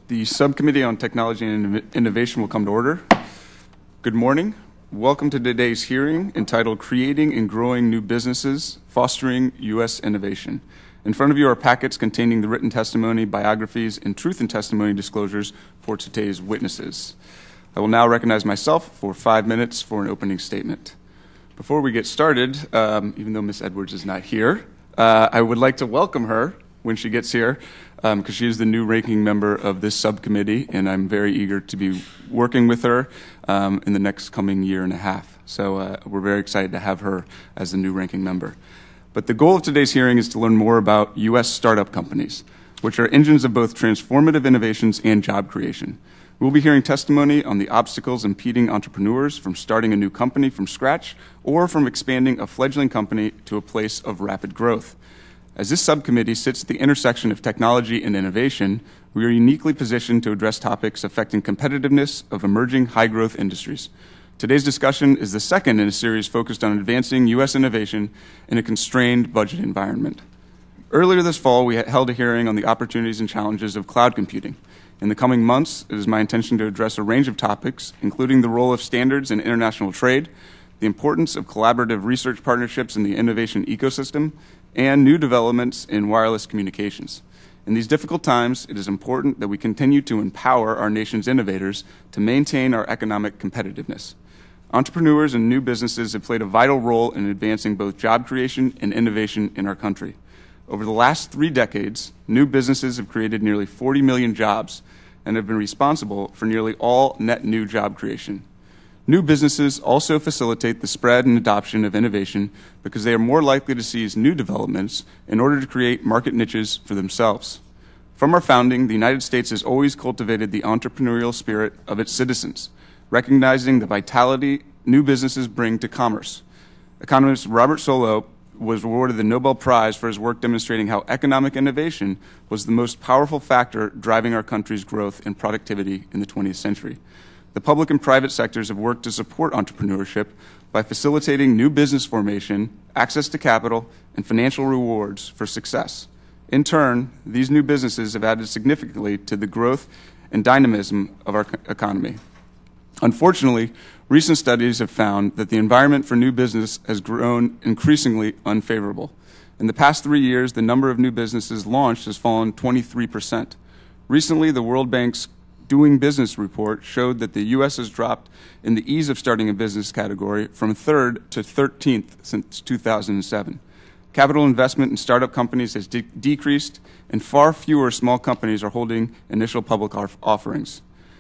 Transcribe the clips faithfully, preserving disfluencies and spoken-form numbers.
The Subcommittee on Technology and Innovation will come to order. Good morning. Welcome to today's hearing entitled Creating and Growing New Businesses, Fostering U S Innovation. In front of you are packets containing the written testimony, biographies, and truth and testimony disclosures for today's witnesses. I will now recognize myself for five minutes for an opening statement. Before we get started, um, even though Miz Edwards is not here, uh, I would like to welcome her when she gets here, because um, she is the new ranking member of this subcommittee, and I'm very eager to be working with her um, in the next coming year and a half. So uh, we're very excited to have her as the new ranking member. But the goal of today's hearing is to learn more about U S startup companies, which are engines of both transformative innovations and job creation. We'll be hearing testimony on the obstacles impeding entrepreneurs from starting a new company from scratch or from expanding a fledgling company to a place of rapid growth. As this subcommittee sits at the intersection of technology and innovation, we are uniquely positioned to address topics affecting competitiveness of emerging high-growth industries. Today's discussion is the second in a series focused on advancing U S innovation in a constrained budget environment. Earlier this fall, we held a hearing on the opportunities and challenges of cloud computing. In the coming months, it is my intention to address a range of topics, including the role of standards in international trade, the importance of collaborative research partnerships in the innovation ecosystem, and new developments in wireless communications. In these difficult times, it is important that we continue to empower our nation's innovators to maintain our economic competitiveness. Entrepreneurs and new businesses have played a vital role in advancing both job creation and innovation in our country. Over the last three decades, new businesses have created nearly forty million jobs and have been responsible for nearly all net new job creation. New businesses also facilitate the spread and adoption of innovation because they are more likely to seize new developments in order to create market niches for themselves. From our founding, the United States has always cultivated the entrepreneurial spirit of its citizens, recognizing the vitality new businesses bring to commerce. Economist Robert Solow was awarded the Nobel Prize for his work demonstrating how economic innovation was the most powerful factor driving our country's growth and productivity in the twentieth century. The public and private sectors have worked to support entrepreneurship by facilitating new business formation, access to capital, and financial rewards for success. In turn, these new businesses have added significantly to the growth and dynamism of our economy. Unfortunately, recent studies have found that the environment for new business has grown increasingly unfavorable. In the past three years, the number of new businesses launched has fallen twenty-three percent. Recently, the World Bank's Doing Business report showed that the U S has dropped in the ease of starting a business category from third to thirteenth since two thousand seven. Capital investment in startup companies has de decreased, and far fewer small companies are holding initial public off offerings.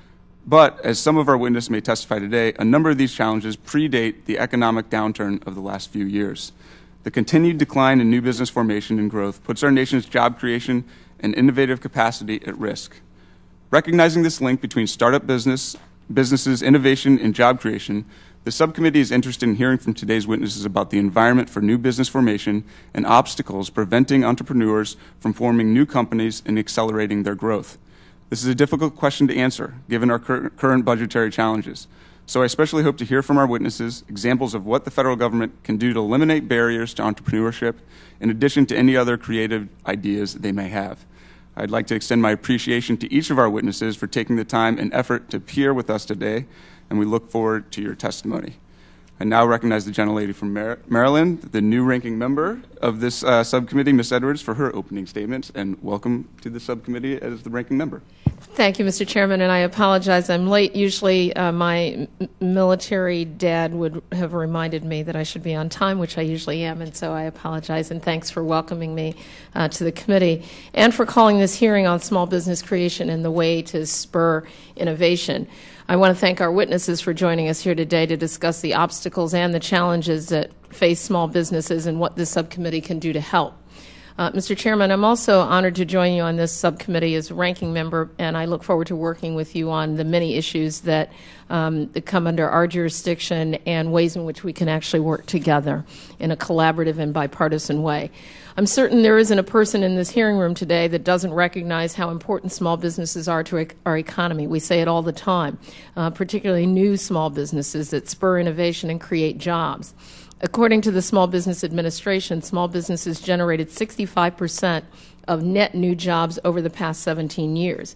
But, as some of our witnesses may testify today, a number of these challenges predate the economic downturn of the last few years. The continued decline in new business formation and growth puts our nation's job creation and innovative capacity at risk. Recognizing this link between startup business, businesses, innovation, and job creation, the subcommittee is interested in hearing from today's witnesses about the environment for new business formation and obstacles preventing entrepreneurs from forming new companies and accelerating their growth. This is a difficult question to answer, given our cur current budgetary challenges. So I especially hope to hear from our witnesses examples of what the federal government can do to eliminate barriers to entrepreneurship, in addition to any other creative ideas they may have. I'd like to extend my appreciation to each of our witnesses for taking the time and effort to appear with us today, and we look forward to your testimony. I now recognize the gentlelady from Mar Maryland, the new ranking member of this uh, subcommittee, Miz Edwards, for her opening statements, and welcome to the subcommittee as the ranking member. Thank you, Mister Chairman, and I apologize. I'm late. Usually uh, my military dad would have reminded me that I should be on time, which I usually am, and so I apologize, and thanks for welcoming me uh, to the committee and for calling this hearing on small business creation and the way to spur innovation. I want to thank our witnesses for joining us here today to discuss the obstacles and the challenges that face small businesses and what this subcommittee can do to help. Uh, Mister Chairman, I'm also honored to join you on this subcommittee as a ranking member, and I look forward to working with you on the many issues that, um, that come under our jurisdiction and ways in which we can actually work together in a collaborative and bipartisan way. I'm certain there isn't a person in this hearing room today that doesn't recognize how important small businesses are to our economy. We say it all the time, uh, particularly new small businesses that spur innovation and create jobs. According to the Small Business Administration, small businesses generated sixty-five percent of net new jobs over the past seventeen years.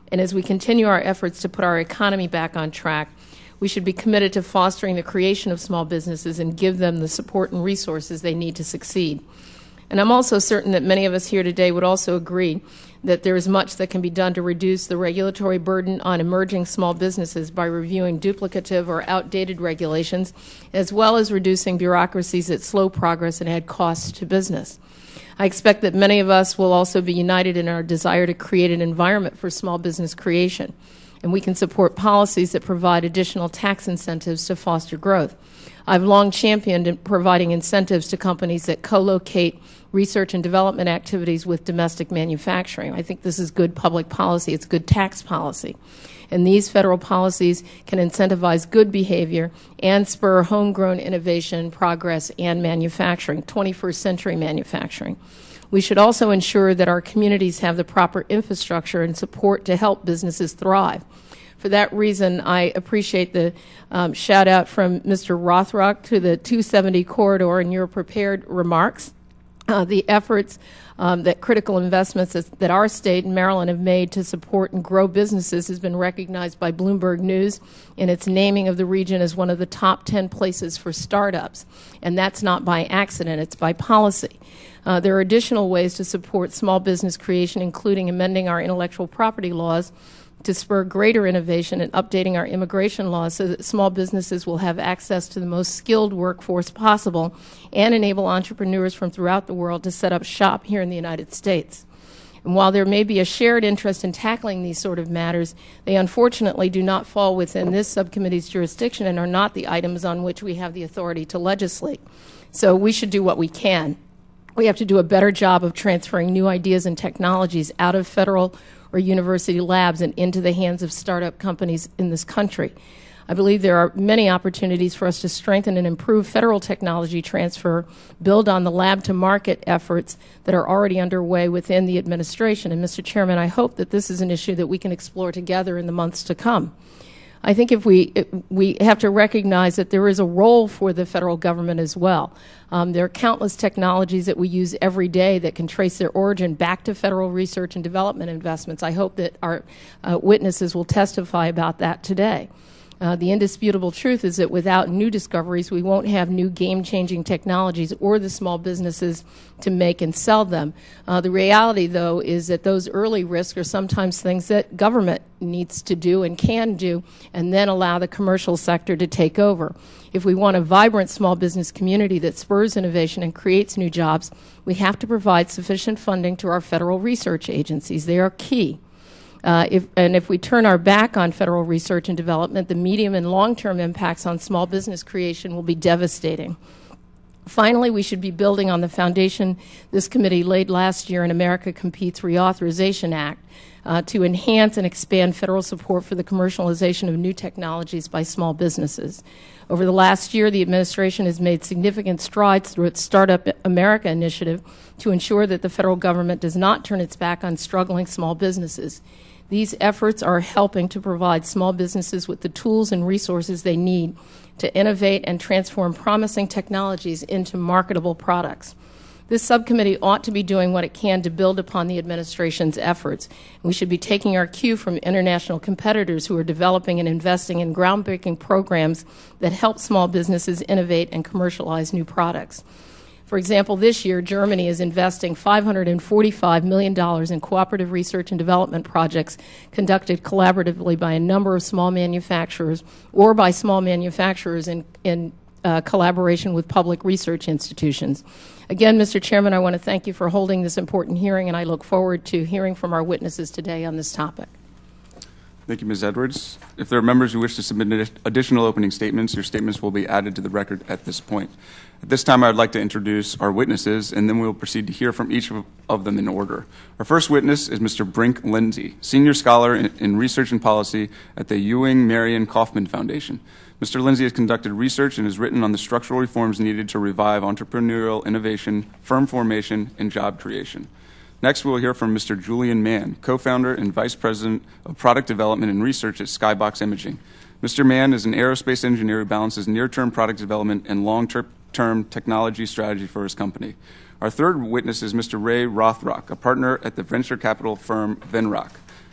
And as we continue our efforts to put our economy back on track, we should be committed to fostering the creation of small businesses and give them the support and resources they need to succeed. And I'm also certain that many of us here today would also agree that there is much that can be done to reduce the regulatory burden on emerging small businesses by reviewing duplicative or outdated regulations, as well as reducing bureaucracies that slow progress and add costs to business. I expect that many of us will also be united in our desire to create an environment for small business creation, and we can support policies that provide additional tax incentives to foster growth. I've long championed in providing incentives to companies that co-locate research and development activities with domestic manufacturing. I think this is good public policy. It's good tax policy. And these federal policies can incentivize good behavior and spur homegrown innovation, progress, and manufacturing, twenty-first century manufacturing. We should also ensure that our communities have the proper infrastructure and support to help businesses thrive. For that reason, I appreciate the um, shout out from Mister Rothrock to the two seventy corridor in your prepared remarks. Uh, the efforts um, that critical investments that our state and Maryland have made to support and grow businesses has been recognized by Bloomberg News in its naming of the region as one of the top ten places for startups. And that's not by accident, it's by policy. Uh, there are additional ways to support small business creation, including amending our intellectual property laws to spur greater innovation and updating our immigration laws so that small businesses will have access to the most skilled workforce possible and enable entrepreneurs from throughout the world to set up shop here in the United States. And while there may be a shared interest in tackling these sort of matters, they unfortunately do not fall within this subcommittee's jurisdiction and are not the items on which we have the authority to legislate. So we should do what we can. We have to do a better job of transferring new ideas and technologies out of federal or university labs and into the hands of startup companies in this country. I believe there are many opportunities for us to strengthen and improve federal technology transfer, build on the lab-to-market efforts that are already underway within the administration. And, Mister Chairman, I hope that this is an issue that we can explore together in the months to come. I think if we, it, we have to recognize that there is a role for the federal government as well. Um, there are countless technologies that we use every day that can trace their origin back to federal research and development investments. I hope that our uh, witnesses will testify about that today. Uh, the indisputable truth is that without new discoveries, we won't have new game-changing technologies or the small businesses to make and sell them. Uh, the reality, though, is that those early risks are sometimes things that government needs to do and can do, and then allow the commercial sector to take over. If we want a vibrant small business community that spurs innovation and creates new jobs, we have to provide sufficient funding to our federal research agencies. They are key. Uh, if, and if we turn our back on federal research and development, the medium and long-term impacts on small business creation will be devastating. Finally, we should be building on the foundation this committee laid last year in America Competes Reauthorization Act uh, to enhance and expand federal support for the commercialization of new technologies by small businesses. Over the last year, the administration has made significant strides through its Startup America initiative to ensure that the federal government does not turn its back on struggling small businesses. These efforts are helping to provide small businesses with the tools and resources they need to innovate and transform promising technologies into marketable products. This subcommittee ought to be doing what it can to build upon the administration's efforts. We should be taking our cue from international competitors who are developing and investing in groundbreaking programs that help small businesses innovate and commercialize new products. For example, this year, Germany is investing five hundred forty-five million dollars in cooperative research and development projects conducted collaboratively by a number of small manufacturers or by small manufacturers in, in uh, collaboration with public research institutions. Again, Mister Chairman, I want to thank you for holding this important hearing, and I look forward to hearing from our witnesses today on this topic. Thank you, Miz Edwards. If there are members who wish to submit additional opening statements, your statements will be added to the record at this point. At this time, I would like to introduce our witnesses, and then we will proceed to hear from each of them in order. Our first witness is Mister Brink Lindsey, Senior Scholar in, in Research and Policy at the Ewing, Marion, Kauffman Foundation. Mister Lindsey has conducted research and has written on the structural reforms needed to revive entrepreneurial innovation, firm formation, and job creation. Next, we will hear from Mister Julian Mann, co-founder and vice president of product development and research at Skybox Imaging. Mister Mann is an aerospace engineer who balances near-term product development and long-term technology strategy for his company. Our third witness is Mister Ray Rothrock, a partner at the venture capital firm Venrock.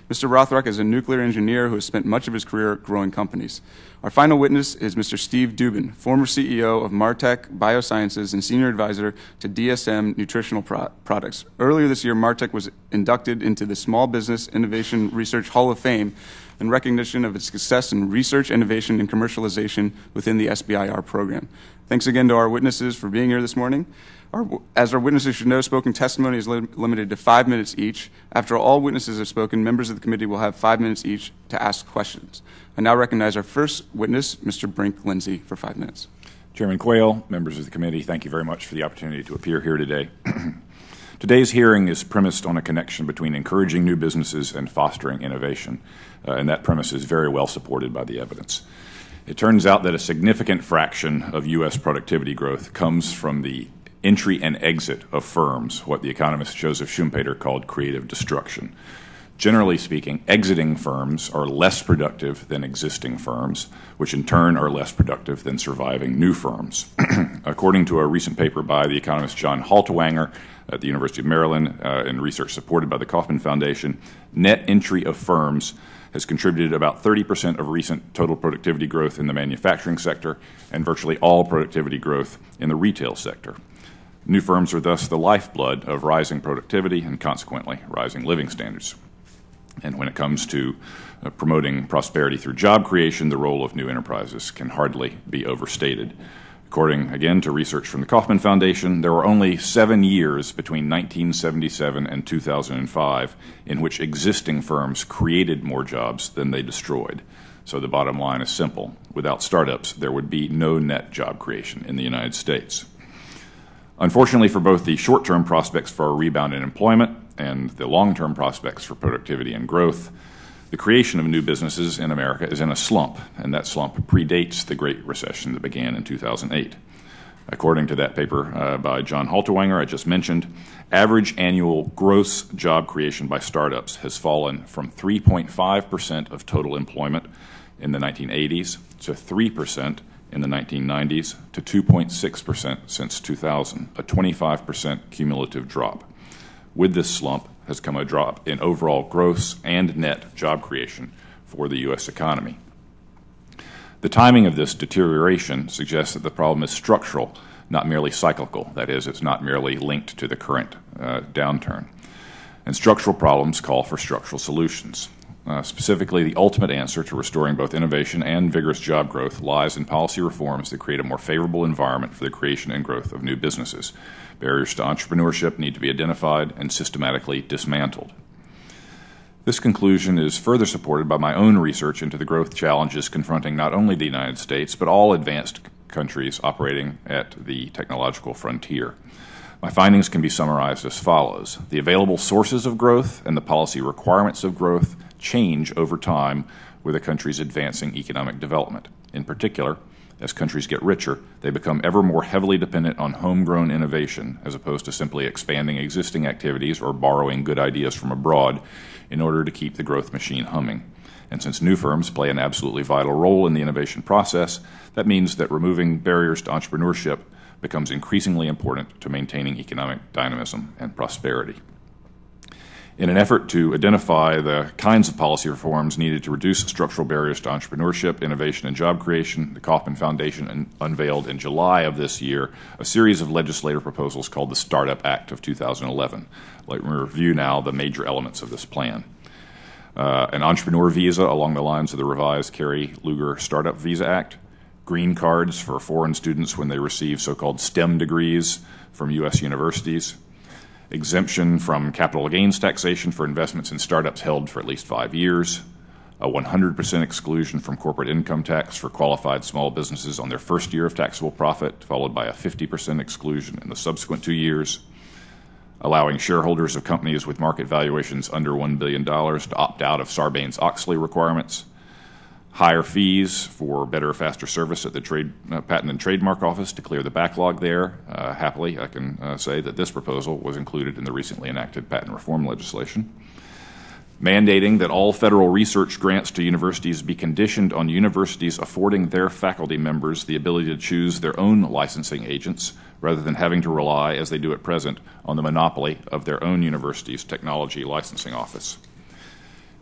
Mister Rothrock is a nuclear engineer who has spent much of his career growing companies. Our final witness is Mister Steve Dubin, former C E O of Martek Biosciences and senior advisor to D S M Nutritional Pro- Products. Earlier this year, Martek was inducted into the Small Business Innovation Research Hall of Fame in recognition of its success in research, innovation, and commercialization within the S B I R program. Thanks again to our witnesses for being here this morning. Our, as our witnesses should know, spoken testimony is li- limited to five minutes each. After all witnesses have spoken, members of the committee will have five minutes each to ask questions. I now recognize our first witness, Mister Brink Lindsey, for five minutes. Chairman Quayle, members of the committee, thank you very much for the opportunity to appear here today. Today's hearing is premised on a connection between encouraging new businesses and fostering innovation, uh, and that premise is very well supported by the evidence. It turns out that a significant fraction of U S productivity growth comes from the entry and exit of firms, what the economist Joseph Schumpeter called creative destruction. Generally speaking, exiting firms are less productive than existing firms, which in turn are less productive than surviving new firms. According to a recent paper by the economist John Haltewanger at the University of Maryland uh, and research supported by the Kauffman Foundation, net entry of firms has contributed about thirty percent of recent total productivity growth in the manufacturing sector and virtually all productivity growth in the retail sector. New firms are thus the lifeblood of rising productivity and consequently rising living standards. And when it comes to uh, promoting prosperity through job creation, the role of new enterprises can hardly be overstated. According, again, to research from the Kauffman Foundation, there were only seven years between nineteen seventy-seven and two thousand five in which existing firms created more jobs than they destroyed. So the bottom line is simple. Without startups, there would be no net job creation in the United States. Unfortunately for both the short-term prospects for a rebound in employment and the long-term prospects for productivity and growth, the creation of new businesses in America is in a slump, and that slump predates the Great Recession that began in two thousand eight. According to that paper uh, by John Haltewanger I just mentioned, average annual gross job creation by startups has fallen from three point five percent of total employment in the nineteen eighties to three percent in the nineteen nineties to two point six percent since two thousand, a twenty-five percent cumulative drop. With this slump has come a drop in overall gross and net job creation for the U S economy. The timing of this deterioration suggests that the problem is structural, not merely cyclical. That is, it's not merely linked to the current uh, downturn. And structural problems call for structural solutions. Uh, specifically, the ultimate answer to restoring both innovation and vigorous job growth lies in policy reforms that create a more favorable environment for the creation and growth of new businesses. Barriers to entrepreneurship need to be identified and systematically dismantled. This conclusion is further supported by my own research into the growth challenges confronting not only the United States, but all advanced countries operating at the technological frontier. My findings can be summarized as follows. The available sources of growth and the policy requirements of growth change over time with a country's advancing economic development. In particular, as countries get richer, they become ever more heavily dependent on homegrown innovation as opposed to simply expanding existing activities or borrowing good ideas from abroad in order to keep the growth machine humming. And since new firms play an absolutely vital role in the innovation process, that means that removing barriers to entrepreneurship becomes increasingly important to maintaining economic dynamism and prosperity. In an effort to identify the kinds of policy reforms needed to reduce structural barriers to entrepreneurship, innovation, and job creation, the Kauffman Foundation un- unveiled in July of this year a series of legislative proposals called the Startup Act of two thousand eleven. Let me review now the major elements of this plan. Uh, an entrepreneur visa along the lines of the revised Kerry-Lugar Startup Visa Act, green cards for foreign students when they receive so-called STEM degrees from U S universities, exemption from capital gains taxation for investments in startups held for at least five years, a one hundred percent exclusion from corporate income tax for qualified small businesses on their first year of taxable profit, followed by a fifty percent exclusion in the subsequent two years, allowing shareholders of companies with market valuations under one billion dollars to opt out of Sarbanes-Oxley requirements, higher fees for better, faster service at the Trade, uh, Patent and Trademark Office to clear the backlog there. Uh, happily, I can uh, say that this proposal was included in the recently enacted patent reform legislation. Mandating that all federal research grants to universities be conditioned on universities affording their faculty members the ability to choose their own licensing agents rather than having to rely, as they do at present, on the monopoly of their own university's technology licensing office.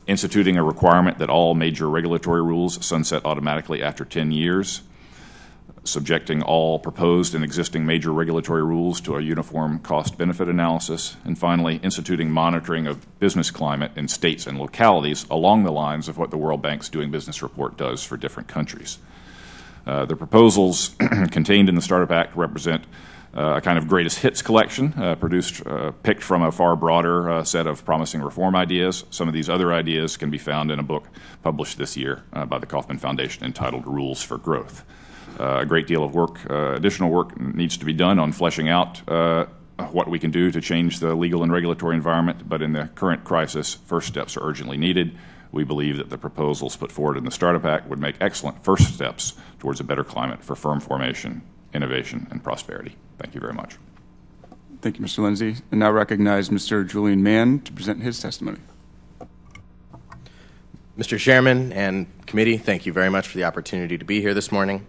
instituting a requirement that all major regulatory rules sunset automatically after ten years, subjecting all proposed and existing major regulatory rules to a uniform cost-benefit analysis, and finally, instituting monitoring of business climate in states and localities along the lines of what the World Bank's Doing Business report does for different countries. Uh, the proposals contained in the Startup Act represent uh, a kind of greatest hits collection, uh, produced, uh, picked from a far broader uh, set of promising reform ideas. Some of these other ideas can be found in a book published this year uh, by the Kauffman Foundation entitled Rules for Growth. Uh, a great deal of work, uh, additional work needs to be done on fleshing out uh, what we can do to change the legal and regulatory environment, but in the current crisis, first steps are urgently needed. We believe that the proposals put forward in the Startup Act would make excellent first steps towards a better climate for firm formation, innovation, and prosperity. Thank you very much. Thank you, Mister Lindsey. I now recognize Mister Julian Mann to present his testimony. Mister Chairman and committee, thank you very much for the opportunity to be here this morning.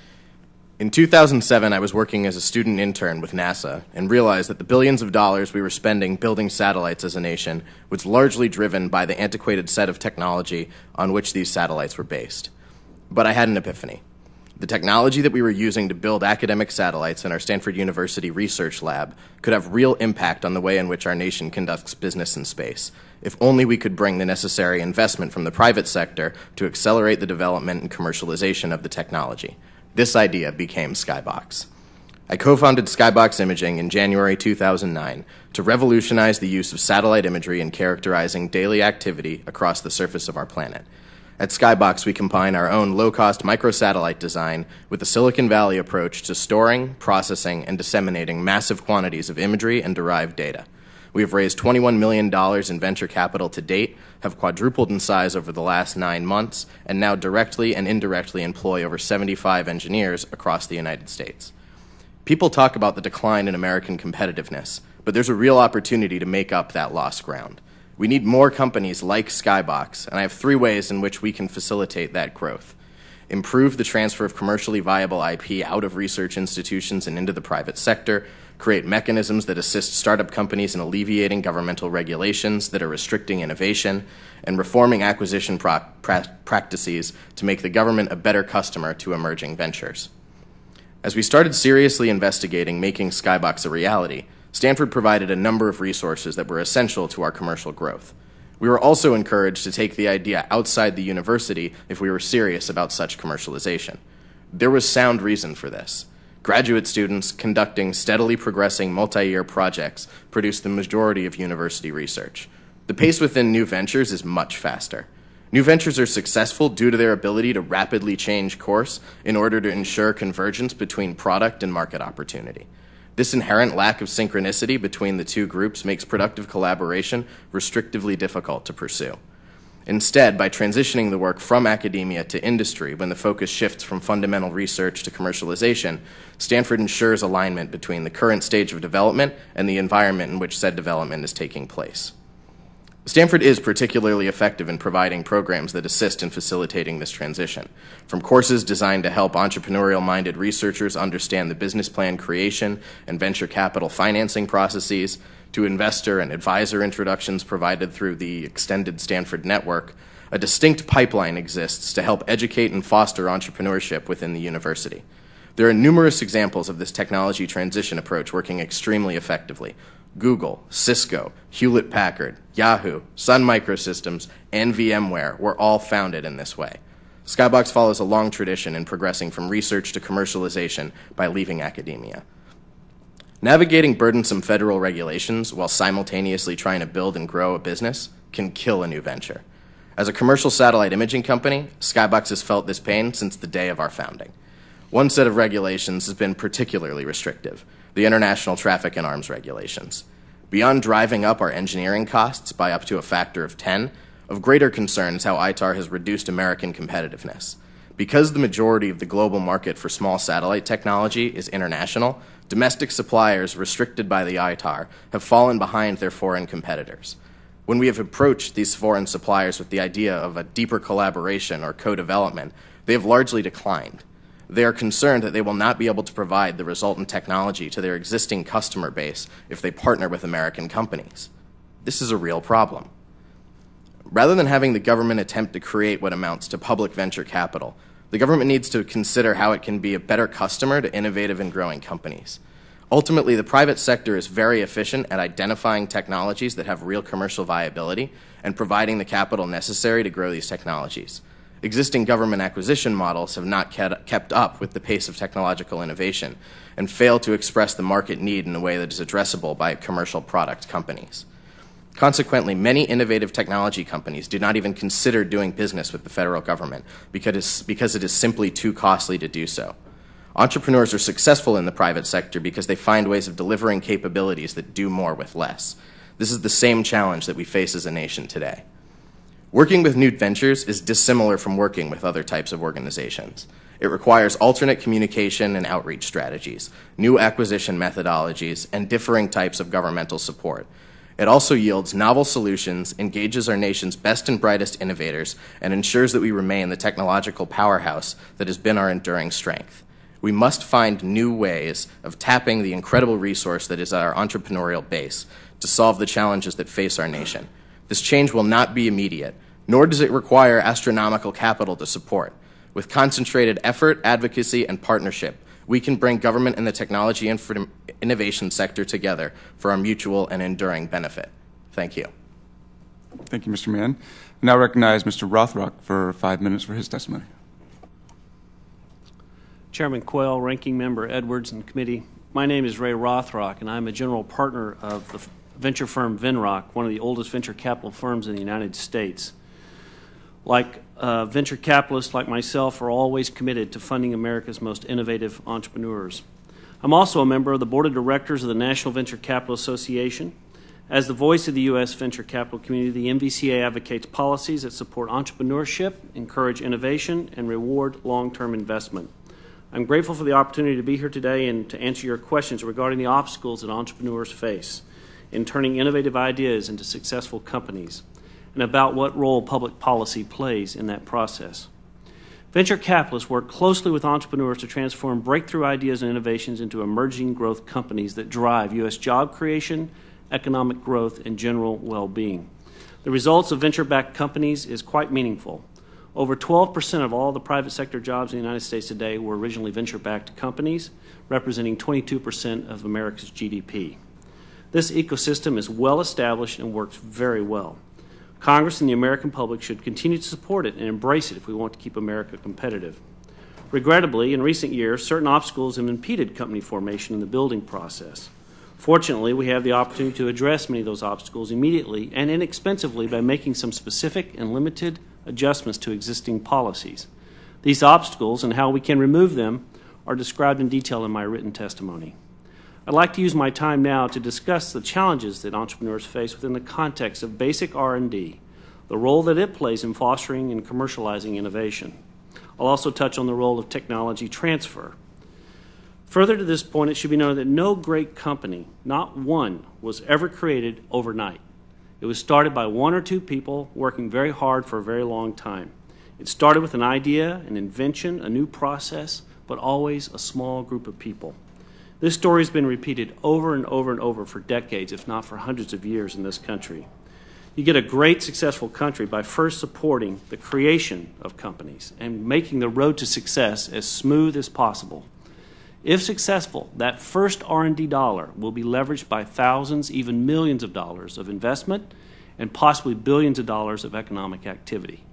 In two thousand seven, I was working as a student intern with NASA and realized that the billions of dollars we were spending building satellites as a nation was largely driven by the antiquated set of technology on which these satellites were based. But I had an epiphany. The technology that we were using to build academic satellites in our Stanford University research lab could have real impact on the way in which our nation conducts business in space, if only we could bring the necessary investment from the private sector to accelerate the development and commercialization of the technology. This idea became Skybox. I co-founded Skybox Imaging in January two thousand nine to revolutionize the use of satellite imagery in characterizing daily activity across the surface of our planet. At Skybox, we combine our own low-cost microsatellite design with the Silicon Valley approach to storing, processing, and disseminating massive quantities of imagery and derived data. We have raised twenty-one million dollars in venture capital to date, have quadrupled in size over the last nine months, and now directly and indirectly employ over seventy-five engineers across the United States. People talk about the decline in American competitiveness, but there's a real opportunity to make up that lost ground. We need more companies like Skybox, and I have three ways in which we can facilitate that growth. Improve the transfer of commercially viable I P out of research institutions and into the private sector, create mechanisms that assist startup companies in alleviating governmental regulations that are restricting innovation, and reforming acquisition pra pra practices to make the government a better customer to emerging ventures. As we started seriously investigating making Skybox a reality, Stanford provided a number of resources that were essential to our commercial growth. We were also encouraged to take the idea outside the university if we were serious about such commercialization. There was sound reason for this. Graduate students conducting steadily progressing multi-year projects produce the majority of university research. The pace within new ventures is much faster. New ventures are successful due to their ability to rapidly change course in order to ensure convergence between product and market opportunity. This inherent lack of synchronicity between the two groups makes productive collaboration restrictively difficult to pursue. Instead, by transitioning the work from academia to industry when the focus shifts from fundamental research to commercialization, Stanford ensures alignment between the current stage of development and the environment in which said development is taking place. Stanford is particularly effective in providing programs that assist in facilitating this transition, from courses designed to help entrepreneurial-minded researchers understand the business plan creation and venture capital financing processes, to investor and advisor introductions provided through the extended Stanford network. A distinct pipeline exists to help educate and foster entrepreneurship within the university. There are numerous examples of this technology transition approach working extremely effectively. Google, Cisco, Hewlett-Packard, Yahoo, Sun Microsystems, and VMware were all founded in this way. Skybox follows a long tradition in progressing from research to commercialization by leaving academia. Navigating burdensome federal regulations while simultaneously trying to build and grow a business can kill a new venture. As a commercial satellite imaging company, Skybox has felt this pain since the day of our founding. One set of regulations has been particularly restrictive: the International Traffic in Arms Regulations. Beyond driving up our engineering costs by up to a factor of ten, of greater concern is how I T A R has reduced American competitiveness. Because the majority of the global market for small satellite technology is international, domestic suppliers restricted by the I T A R have fallen behind their foreign competitors. When we have approached these foreign suppliers with the idea of a deeper collaboration or co-development, they have largely declined. They are concerned that they will not be able to provide the resultant technology to their existing customer base if they partner with American companies. This is a real problem. Rather than having the government attempt to create what amounts to public venture capital, the government needs to consider how it can be a better customer to innovative and growing companies. Ultimately, the private sector is very efficient at identifying technologies that have real commercial viability and providing the capital necessary to grow these technologies. Existing government acquisition models have not kept up with the pace of technological innovation and fail to express the market need in a way that is addressable by commercial product companies. Consequently, many innovative technology companies do not even consider doing business with the federal government because, because it is simply too costly to do so. Entrepreneurs are successful in the private sector because they find ways of delivering capabilities that do more with less. This is the same challenge that we face as a nation today. Working with new ventures is dissimilar from working with other types of organizations. It requires alternate communication and outreach strategies, new acquisition methodologies, and differing types of governmental support. It also yields novel solutions, engages our nation's best and brightest innovators, and ensures that we remain the technological powerhouse that has been our enduring strength. We must find new ways of tapping the incredible resource that is our entrepreneurial base to solve the challenges that face our nation. This change will not be immediate, nor does it require astronomical capital to support. With concentrated effort, advocacy, and partnership, we can bring government and the technology and innovation sector together for our mutual and enduring benefit. Thank you. Thank you, Mister Mann. I now recognize Mister Rothrock for five minutes for his testimony. Chairman Quayle, Ranking Member Edwards, and Committee, my name is Ray Rothrock, and I'm a general partner of the venture firm Venrock, one of the oldest venture capital firms in the United States. Like uh, venture capitalists like myself are always committed to funding America's most innovative entrepreneurs. I'm also a member of the Board of Directors of the National Venture Capital Association. As the voice of the U S venture capital community, the N V C A advocates policies that support entrepreneurship, encourage innovation, and reward long-term investment. I'm grateful for the opportunity to be here today and to answer your questions regarding the obstacles that entrepreneurs face in turning innovative ideas into successful companies, and about what role public policy plays in that process. Venture capitalists work closely with entrepreneurs to transform breakthrough ideas and innovations into emerging growth companies that drive U S job creation, economic growth, and general well-being. The results of venture-backed companies is quite meaningful. Over twelve percent of all the private sector jobs in the United States today were originally venture-backed companies, representing twenty-two percent of America's G D P. This ecosystem is well established and works very well. Congress and the American public should continue to support it and embrace it if we want to keep America competitive. Regrettably, in recent years, certain obstacles have impeded company formation in the building process. Fortunately, we have the opportunity to address many of those obstacles immediately and inexpensively by making some specific and limited adjustments to existing policies. These obstacles and how we can remove them are described in detail in my written testimony. I'd like to use my time now to discuss the challenges that entrepreneurs face within the context of basic R and D, the role that it plays in fostering and commercializing innovation. I'll also touch on the role of technology transfer. Further to this point, it should be noted that no great company, not one, was ever created overnight. It was started by one or two people working very hard for a very long time. It started with an idea, an invention, a new process, but always a small group of people. This story has been repeated over and over and over for decades, if not for hundreds of years in this country. You get a great, successful country by first supporting the creation of companies and making the road to success as smooth as possible. If successful, that first R and D dollar will be leveraged by thousands, even millions of dollars of investment and possibly billions of dollars of economic activity.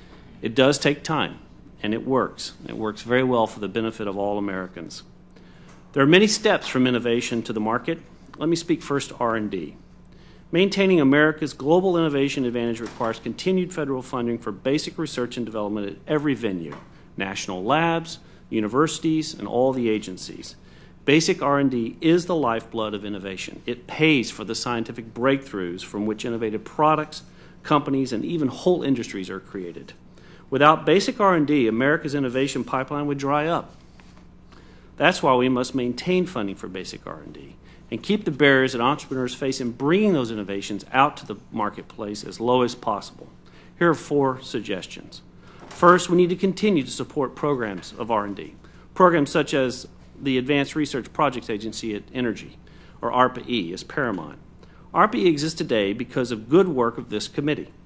It does take time, and it works. It works very well for the benefit of all Americans. There are many steps from innovation to the market. Let me speak first R and D. Maintaining America's global innovation advantage requires continued federal funding for basic research and development at every venue, national labs, universities, and all the agencies. Basic R and D is the lifeblood of innovation. It pays for the scientific breakthroughs from which innovative products, companies, and even whole industries are created. Without basic R and D, America's innovation pipeline would dry up. That's why we must maintain funding for basic R and D and keep the barriers that entrepreneurs face in bringing those innovations out to the marketplace as low as possible. Here are four suggestions. First, we need to continue to support programs of R and D. Programs such as the Advanced Research Projects Agency at Energy, or A R P A E, is paramount. A R P A E exists today because of good work of this committee. A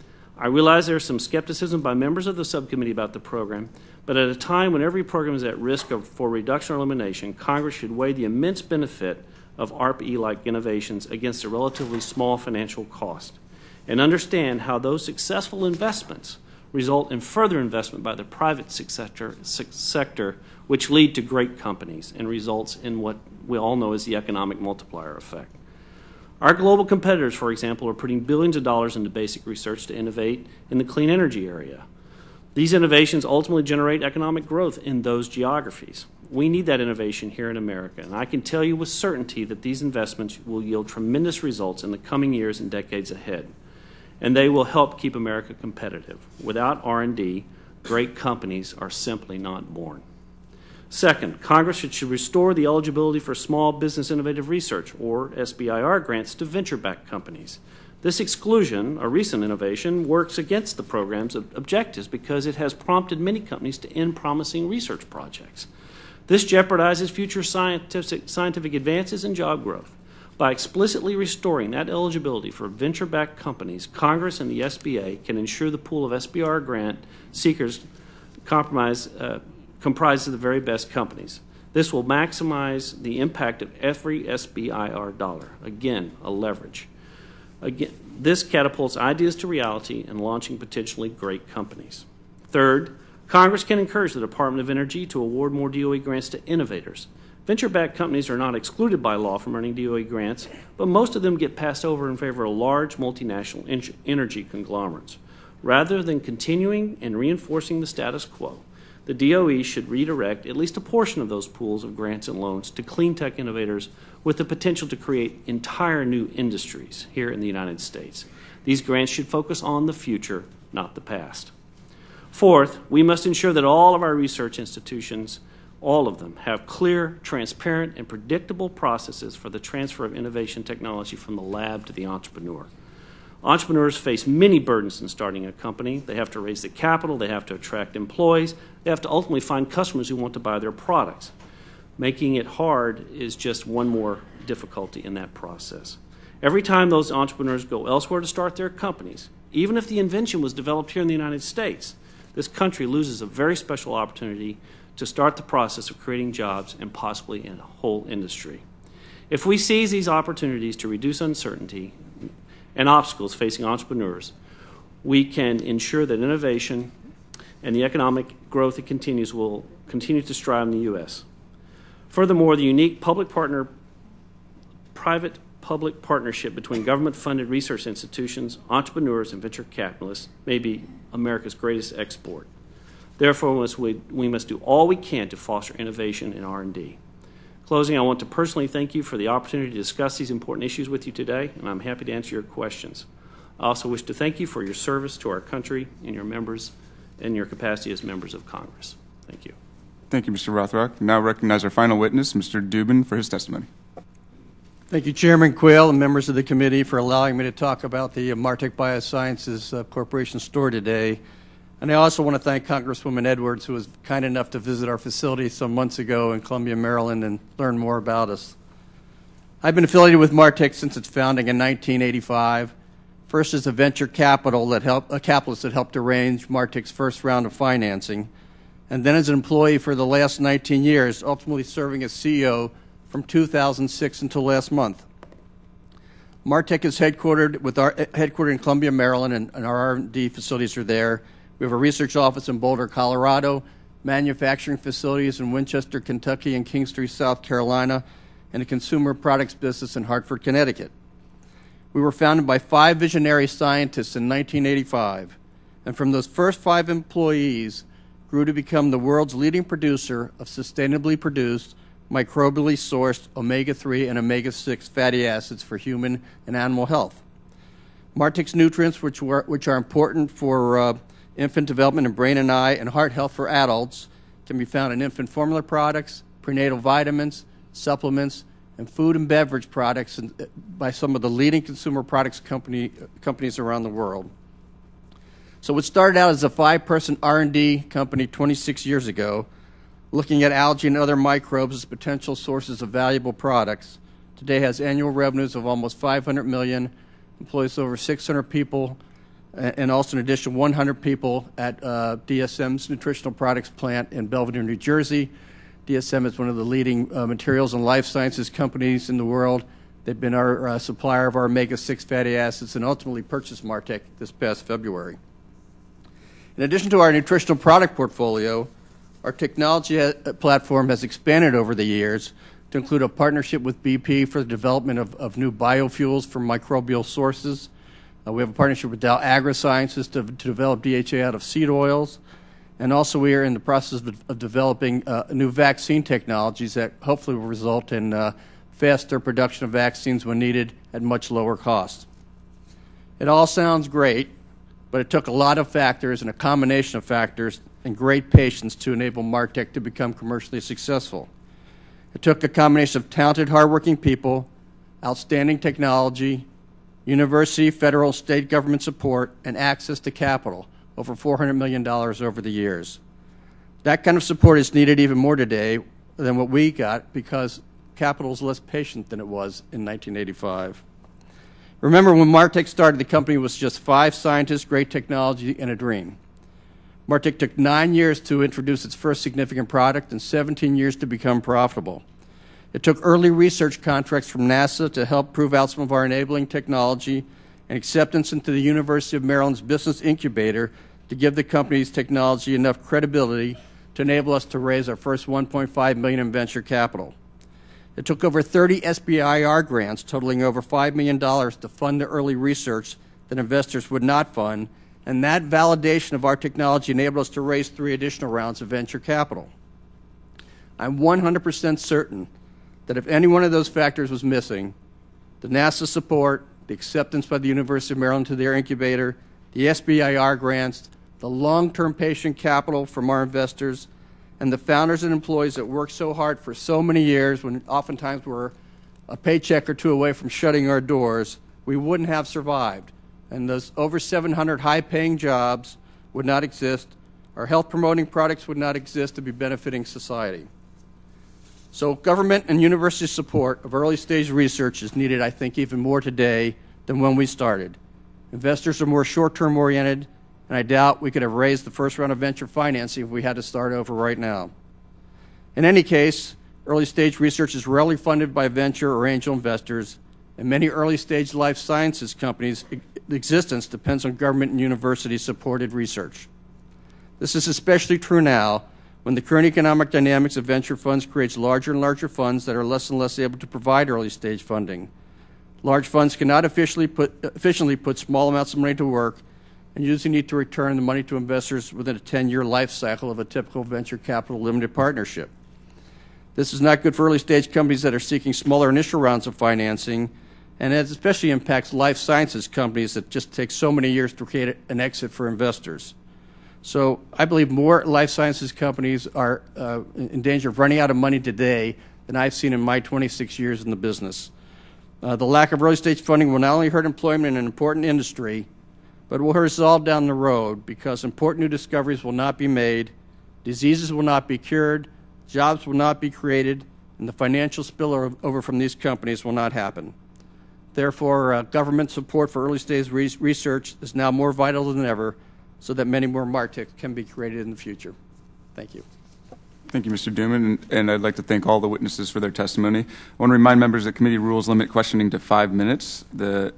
I realize there's some skepticism by members of the subcommittee about the program, but at a time when every program is at risk of, for reduction or elimination, Congress should weigh the immense benefit of A R P E-like innovations against a relatively small financial cost, and understand how those successful investments result in further investment by the private sector, sector, which lead to great companies and results in what we all know is the economic multiplier effect. Our global competitors, for example, are putting billions of dollars into basic research to innovate in the clean energy area. These innovations ultimately generate economic growth in those geographies. We need that innovation here in America, and I can tell you with certainty that these investments will yield tremendous results in the coming years and decades ahead, and they will help keep America competitive. Without R and D, great companies are simply not born. Second, Congress should, should restore the eligibility for Small Business Innovative Research, or S B I R, grants to venture-backed companies. This exclusion, a recent innovation, works against the program's objectives because it has prompted many companies to end promising research projects. This jeopardizes future scientific, scientific advances and job growth. By explicitly restoring that eligibility for venture-backed companies, Congress and the S B A can ensure the pool of S B I R grant seekers compromise, uh, comprised of the very best companies. This will maximize the impact of every S B I R dollar. Again, a leverage. Again, this catapults ideas to reality and launching potentially great companies. Third, Congress can encourage the Department of Energy to award more D O E grants to innovators. Venture-backed companies are not excluded by law from earning D O E grants, but most of them get passed over in favor of large multinational energy conglomerates. Rather than continuing and reinforcing the status quo, the D O E should redirect at least a portion of those pools of grants and loans to clean tech innovators with the potential to create entire new industries here in the United States. These grants should focus on the future, not the past. Fourth, we must ensure that all of our research institutions, all of them, have clear, transparent, and predictable processes for the transfer of innovation technology from the lab to the entrepreneur. Entrepreneurs face many burdens in starting a company. They have to raise the capital, they have to attract employees, they have to ultimately find customers who want to buy their products. Making it hard is just one more difficulty in that process. Every time those entrepreneurs go elsewhere to start their companies, even if the invention was developed here in the United States, this country loses a very special opportunity to start the process of creating jobs and possibly in a whole industry. If we seize these opportunities to reduce uncertainty and obstacles facing entrepreneurs, we can ensure that innovation and the economic growth that continues will continue to strive in the U S Furthermore, the unique public-partner, private-public partnership between government-funded research institutions, entrepreneurs, and venture capitalists may be America's greatest export. Therefore, must we, we must do all we can to foster innovation in R and D. Closing, I want to personally thank you for the opportunity to discuss these important issues with you today, and I'm happy to answer your questions. I also wish to thank you for your service to our country and your members and your capacity as members of Congress. Thank you. Thank you, Mister Rothrock. Now recognize our final witness, Mister Dubin, for his testimony. Thank you, Chairman Quayle and members of the committee, for allowing me to talk about the Martek Biosciences uh, Corporation store today. And I also want to thank Congresswoman Edwards, who was kind enough to visit our facility some months ago in Columbia, Maryland, and learn more about us. I've been affiliated with Martek since its founding in nineteen eighty-five, first as a venture capital that helped, a capitalist that helped arrange Martek's first round of financing, and then as an employee for the last nineteen years, ultimately serving as C E O from two thousand six until last month. Martek is headquartered, with our, headquartered in Columbia, Maryland, and, and our R and D facilities are there. We have a research office in Boulder, Colorado, manufacturing facilities in Winchester, Kentucky, and Kingstree, South Carolina, and a consumer products business in Hartford, Connecticut. We were founded by five visionary scientists in nineteen eighty-five, and from those first five employees grew to become the world's leading producer of sustainably produced, microbially sourced omega three and omega six fatty acids for human and animal health. Martek's nutrients, which, were, which are important for uh, infant development in brain and eye and heart health for adults, can be found in infant formula products, prenatal vitamins, supplements, and food and beverage products by some of the leading consumer products company, companies around the world. So it started out as a five-person R and D company twenty-six years ago, looking at algae and other microbes as potential sources of valuable products. Today has annual revenues of almost five hundred million dollars, employs over six hundred people, and also an additional one hundred people at uh, D S M's Nutritional Products plant in Belvedere, New Jersey. D S M is one of the leading uh, materials and life sciences companies in the world. They've been our uh, supplier of our omega six fatty acids and ultimately purchased Martek this past February. In addition to our nutritional product portfolio, our technology ha- platform has expanded over the years to include a partnership with B P for the development of, of new biofuels from microbial sources. Uh, we have a partnership with Dow AgroSciences to, to develop D H A out of seed oils. And also we are in the process of, of developing uh, new vaccine technologies that hopefully will result in uh, faster production of vaccines when needed at much lower cost. It all sounds great, but it took a lot of factors and a combination of factors and great patience to enable Martek to become commercially successful. It took a combination of talented, hardworking people, outstanding technology, university, federal, state government support, and access to capital, over four hundred million dollars over the years. That kind of support is needed even more today than what we got because capital is less patient than it was in nineteen eighty-five. Remember, when Martek started, the company was just five scientists, great technology, and a dream. Martek took nine years to introduce its first significant product and seventeen years to become profitable. It took early research contracts from NASA to help prove out some of our enabling technology and acceptance into the University of Maryland's business incubator to give the company's technology enough credibility to enable us to raise our first one point five million dollars in venture capital. It took over thirty S B I R grants totaling over five million dollars to fund the early research that investors would not fund, and that validation of our technology enabled us to raise three additional rounds of venture capital. I'm one hundred percent certain that if any one of those factors was missing, the NASA support, the acceptance by the University of Maryland to their incubator, the S B I R grants, the long-term patient capital from our investors, and the founders and employees that worked so hard for so many years when oftentimes we're a paycheck or two away from shutting our doors, we wouldn't have survived. And those over seven hundred high-paying jobs would not exist. Our health-promoting products would not exist to be benefiting society. So government and university support of early-stage research is needed, I think, even more today than when we started. Investors are more short-term oriented, and I doubt we could have raised the first round of venture financing if we had to start over right now. In any case, early-stage research is rarely funded by venture or angel investors, and many early-stage life sciences companies' existence depends on government and university-supported research. This is especially true now when the current economic dynamics of venture funds creates larger and larger funds that are less and less able to provide early-stage funding. Large funds cannot efficiently put, efficiently put small amounts of money to work and usually need to return the money to investors within a ten-year life cycle of a typical venture capital limited partnership. This is not good for early-stage companies that are seeking smaller initial rounds of financing, and it especially impacts life sciences companies that just take so many years to create an exit for investors. So I believe more life sciences companies are uh, in danger of running out of money today than I've seen in my twenty-six years in the business. Uh, the lack of early-stage funding will not only hurt employment in an important industry, but will hurt us all down the road because important new discoveries will not be made, diseases will not be cured, jobs will not be created, and the financial spillover from these companies will not happen. Therefore, uh, government support for early-stage re research is now more vital than ever so that many more Marteks can be created in the future. Thank you. Thank you, Mister Dubin, and, and I'd like to thank all the witnesses for their testimony. I want to remind members that committee rules limit questioning to five minutes. The,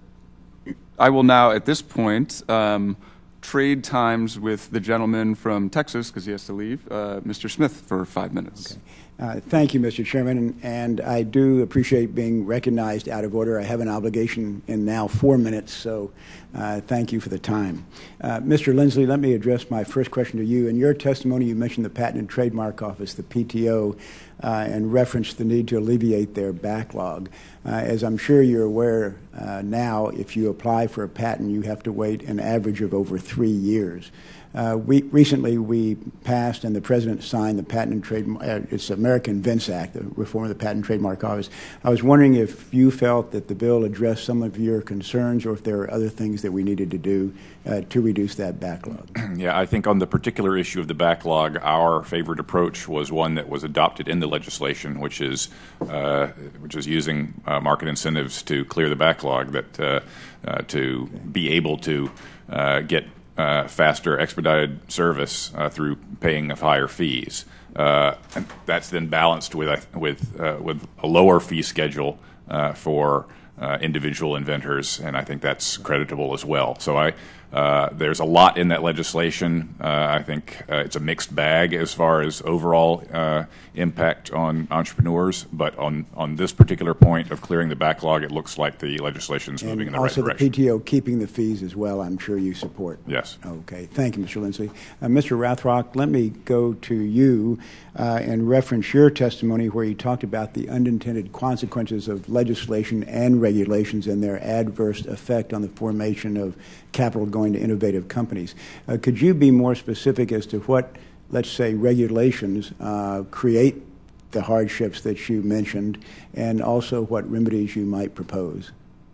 I will now, at this point, um, trade times with the gentleman from Texas, because he has to leave, uh, Mister Smith, for five minutes. Okay. Uh, thank you, Mister Chairman, and, and I do appreciate being recognized out of order. I have an obligation in now four minutes, so uh, thank you for the time. Uh, Mister Lindsey, let me address my first question to you. In your testimony, you mentioned the Patent and Trademark Office, the P T O, uh, and referenced the need to alleviate their backlog. Uh, as I'm sure you're aware uh, now, if you apply for a patent, you have to wait an average of over three years. Uh, we, recently, we passed and the President signed the Patent and Trademark, uh, it's American Vince Act, the reform of the Patent and Trademark Office. I was wondering if you felt that the bill addressed some of your concerns or if there are other things that we needed to do uh, to reduce that backlog. Yeah, I think on the particular issue of the backlog, our favorite approach was one that was adopted in the legislation, which is uh, which is using uh, market incentives to clear the backlog, that uh, uh, to be able to uh, get uh, faster expedited service uh, through paying of higher fees. Uh, and that's then balanced with with uh, with a lower fee schedule uh, for uh, individual inventors, and I think that's creditable as well. So I. Uh, there's a lot in that legislation. Uh, I think uh, it's a mixed bag as far as overall uh, impact on entrepreneurs, but on, on this particular point of clearing the backlog, it looks like the legislation is moving in the right direction. And also the P T O keeping the fees as well, I'm sure you support. Yes. Okay. Thank you, Mister Lindsey. Uh, Mister Rothrock, let me go to you uh, and reference your testimony where you talked about the unintended consequences of legislation and regulations and their adverse effect on the formation of capital going to innovative companies. Uh, could you be more specific as to what, let's say, regulations uh, create the hardships that you mentioned, and also what remedies you might propose?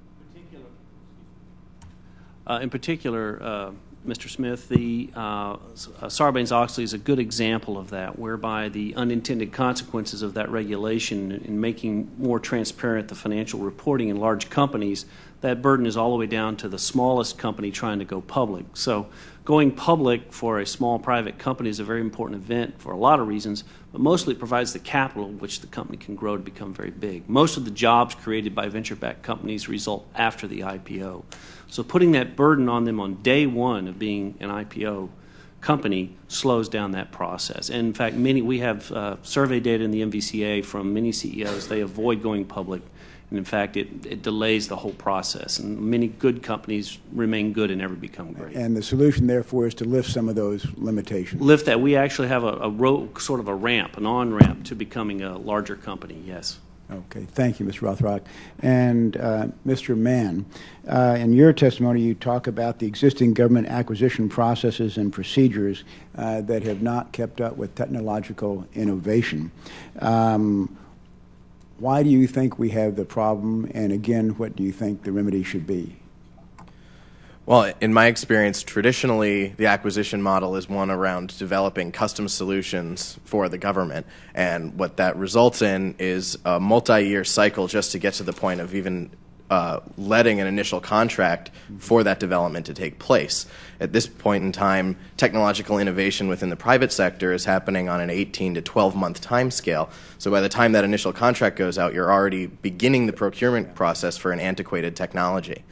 Uh, in particular, uh, Mister Smith, the uh, Sarbanes-Oxley is a good example of that, whereby the unintended consequences of that regulation in making more transparent the financial reporting in large companies, that burden is all the way down to the smallest company trying to go public. So going public for a small private company is a very important event for a lot of reasons, but mostly it provides the capital which the company can grow to become very big. Most of the jobs created by venture-backed companies result after the I P O. So putting that burden on them on day one of being an I P O company slows down that process. And in fact, many we have uh, survey data in the M V C A from many C E Os. They avoid going public. And in fact, it, it delays the whole process. And many good companies remain good and never become great. And the solution, therefore, is to lift some of those limitations. Lift that. We actually have a, a road, sort of a ramp, an on-ramp to becoming a larger company, yes. Okay. Thank you, Mister Rothrock. And uh, Mister Mann, uh, in your testimony, you talk about the existing government acquisition processes and procedures uh, that have not kept up with technological innovation. Um, Why do you think we have the problem, and again, what do you think the remedy should be? Well, in my experience, traditionally, the acquisition model is one around developing custom solutions for the government, and what that results in is a multi-year cycle just to get to the point of even uh, letting an initial contract for that development to take place. At this point in time, technological innovation within the private sector is happening on an eighteen to twelve month time scale. So by the time that initial contract goes out, you're already beginning the procurement process for an antiquated technology.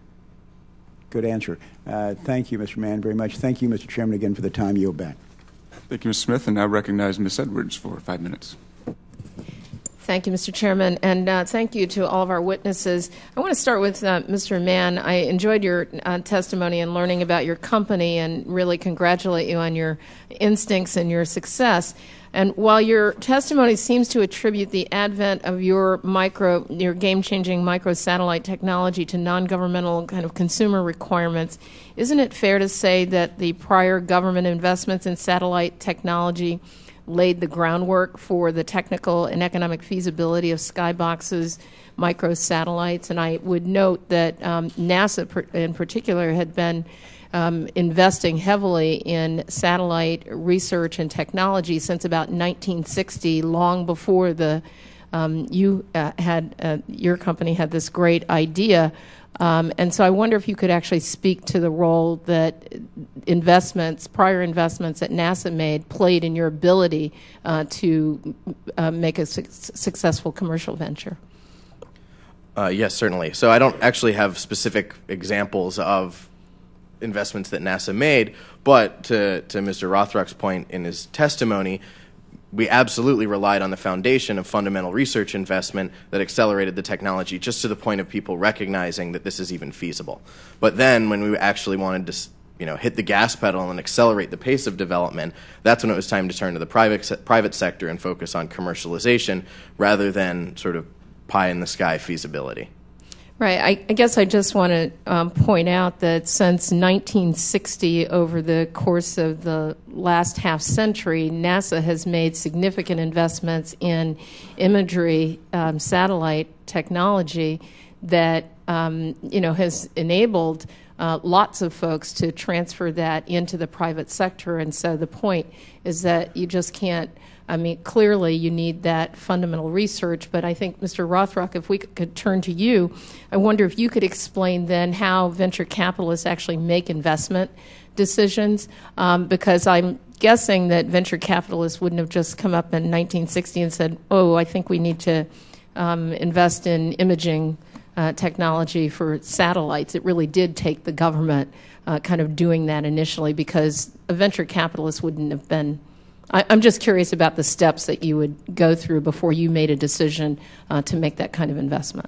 Good answer. Uh, thank you, Mister Mann, very much. Thank you, Mister Chairman, again for the time. Yield back. Thank you, Miz Smith, and now recognize Miz Edwards for five minutes. Thank you, Mister Chairman, and uh, thank you to all of our witnesses. I want to start with uh, Mister Mann. I enjoyed your uh, testimony and learning about your company, and really congratulate you on your instincts and your success. And while your testimony seems to attribute the advent of your micro, your game-changing microsatellite technology to non-governmental kind of consumer requirements, isn't it fair to say that the prior government investments in satellite technology laid the groundwork for the technical and economic feasibility of Skybox's microsatellites? And I would note that um, NASA in particular had been um, investing heavily in satellite research and technology since about nineteen sixty, long before the um, you uh, had uh, your company had this great idea. Um, and so I wonder if you could actually speak to the role that investments, prior investments that NASA made, played in your ability uh, to uh, make a su- successful commercial venture. Uh, yes, certainly. So I don't actually have specific examples of investments that NASA made, but to, to Mister Rothrock's point in his testimony, we absolutely relied on the foundation of fundamental research investment that accelerated the technology just to the point of people recognizing that this is even feasible. But then when we actually wanted to, you know, hit the gas pedal and accelerate the pace of development, that's when it was time to turn to the private se- private sector and focus on commercialization rather than sort of pie-in-the-sky feasibility. Right. I, I guess I just want to um, point out that since nineteen sixty, over the course of the last half century, NASA has made significant investments in imagery um, satellite technology that um, you know has enabled uh, lots of folks to transfer that into the private sector. And so the point is that you just can't. I mean, clearly you need that fundamental research, but I think, Mister Rothrock, if we could turn to you, I wonder if you could explain then how venture capitalists actually make investment decisions, um, because I'm guessing that venture capitalists wouldn't have just come up in nineteen sixty and said, oh, I think we need to um, invest in imaging uh, technology for satellites. It really did take the government uh, kind of doing that initially, because a venture capitalist wouldn't have been I'm just curious about the steps that you would go through before you made a decision uh, to make that kind of investment.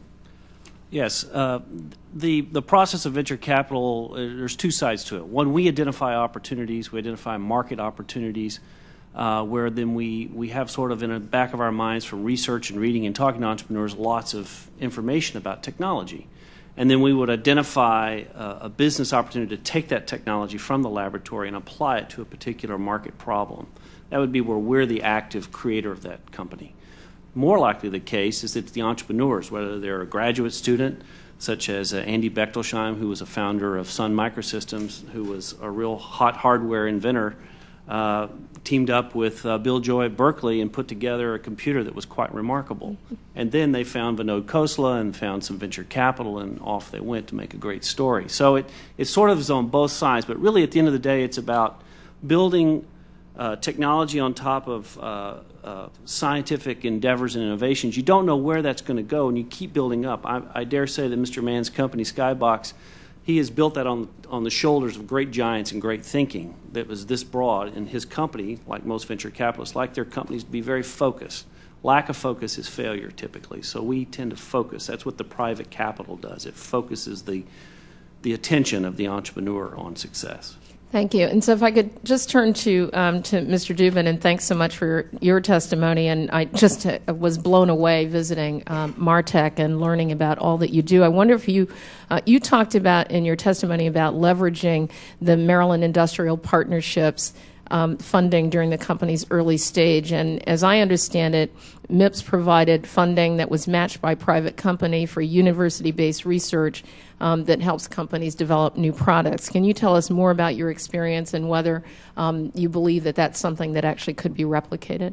Yes. Uh, the, the process of venture capital, uh, there's two sides to it. One, we identify opportunities. We identify market opportunities uh, where then we, we have sort of in the back of our minds from research and reading and talking to entrepreneurs lots of information about technology. And then we would identify uh, a business opportunity to take that technology from the laboratory and apply it to a particular market problem. That would be where we're the active creator of that company. More likely the case is it's the entrepreneurs, whether they're a graduate student, such as uh, Andy Bechtelsheim, who was a founder of Sun Microsystems, who was a real hot hardware inventor, uh, teamed up with uh, Bill Joy at Berkeley and put together a computer that was quite remarkable. And then they found Vinod Khosla and found some venture capital, and off they went to make a great story. So it, it sort of is on both sides, but really at the end of the day it's about building Uh, technology on top of uh, uh, scientific endeavors and innovations. You don't know where that's going to go, and you keep building up. I, I dare say that Mister Mann's company, Skybox, he has built that on, on the shoulders of great giants and great thinking that was this broad. And his company, like most venture capitalists, like their companies to be very focused. Lack of focus is failure typically, so we tend to focus. That's what the private capital does. It focuses the, the attention of the entrepreneur on success. Thank you. And so if I could just turn to um, to Mister Dubin, and thanks so much for your, your testimony. And I just uh, was blown away visiting um, Martek and learning about all that you do. I wonder if you, uh, you talked about in your testimony about leveraging the Maryland Industrial Partnerships Um, funding during the company's early stage. And as I understand it, M I P S provided funding that was matched by private company for university-based research um, that helps companies develop new products. Can you tell us more about your experience and whether um, you believe that that's something that actually could be replicated?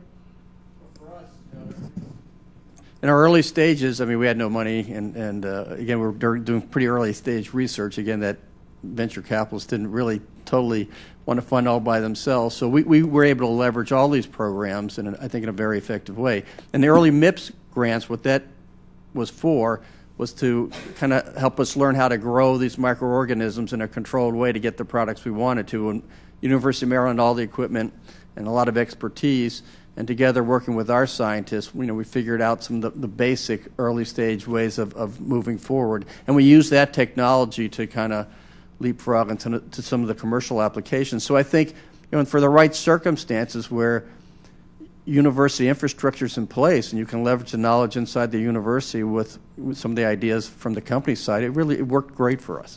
In our early stages, I mean, we had no money, and, and uh, again, we were doing pretty early stage research, again, that venture capitalists didn't really totally want to fund all by themselves. So we, we were able to leverage all these programs, in a, I think, in a very effective way. And the early M I P S grants, what that was for, was to kind of help us learn how to grow these microorganisms in a controlled way to get the products we wanted to. And University of Maryland, all the equipment and a lot of expertise, and together working with our scientists, you know, we figured out some of the, the basic early stage ways of, of moving forward. And we used that technology to kind of leapfrog into to some of the commercial applications. So I think, you know, for the right circumstances where university infrastructure is in place and you can leverage the knowledge inside the university with, with some of the ideas from the company side, it really it worked great for us.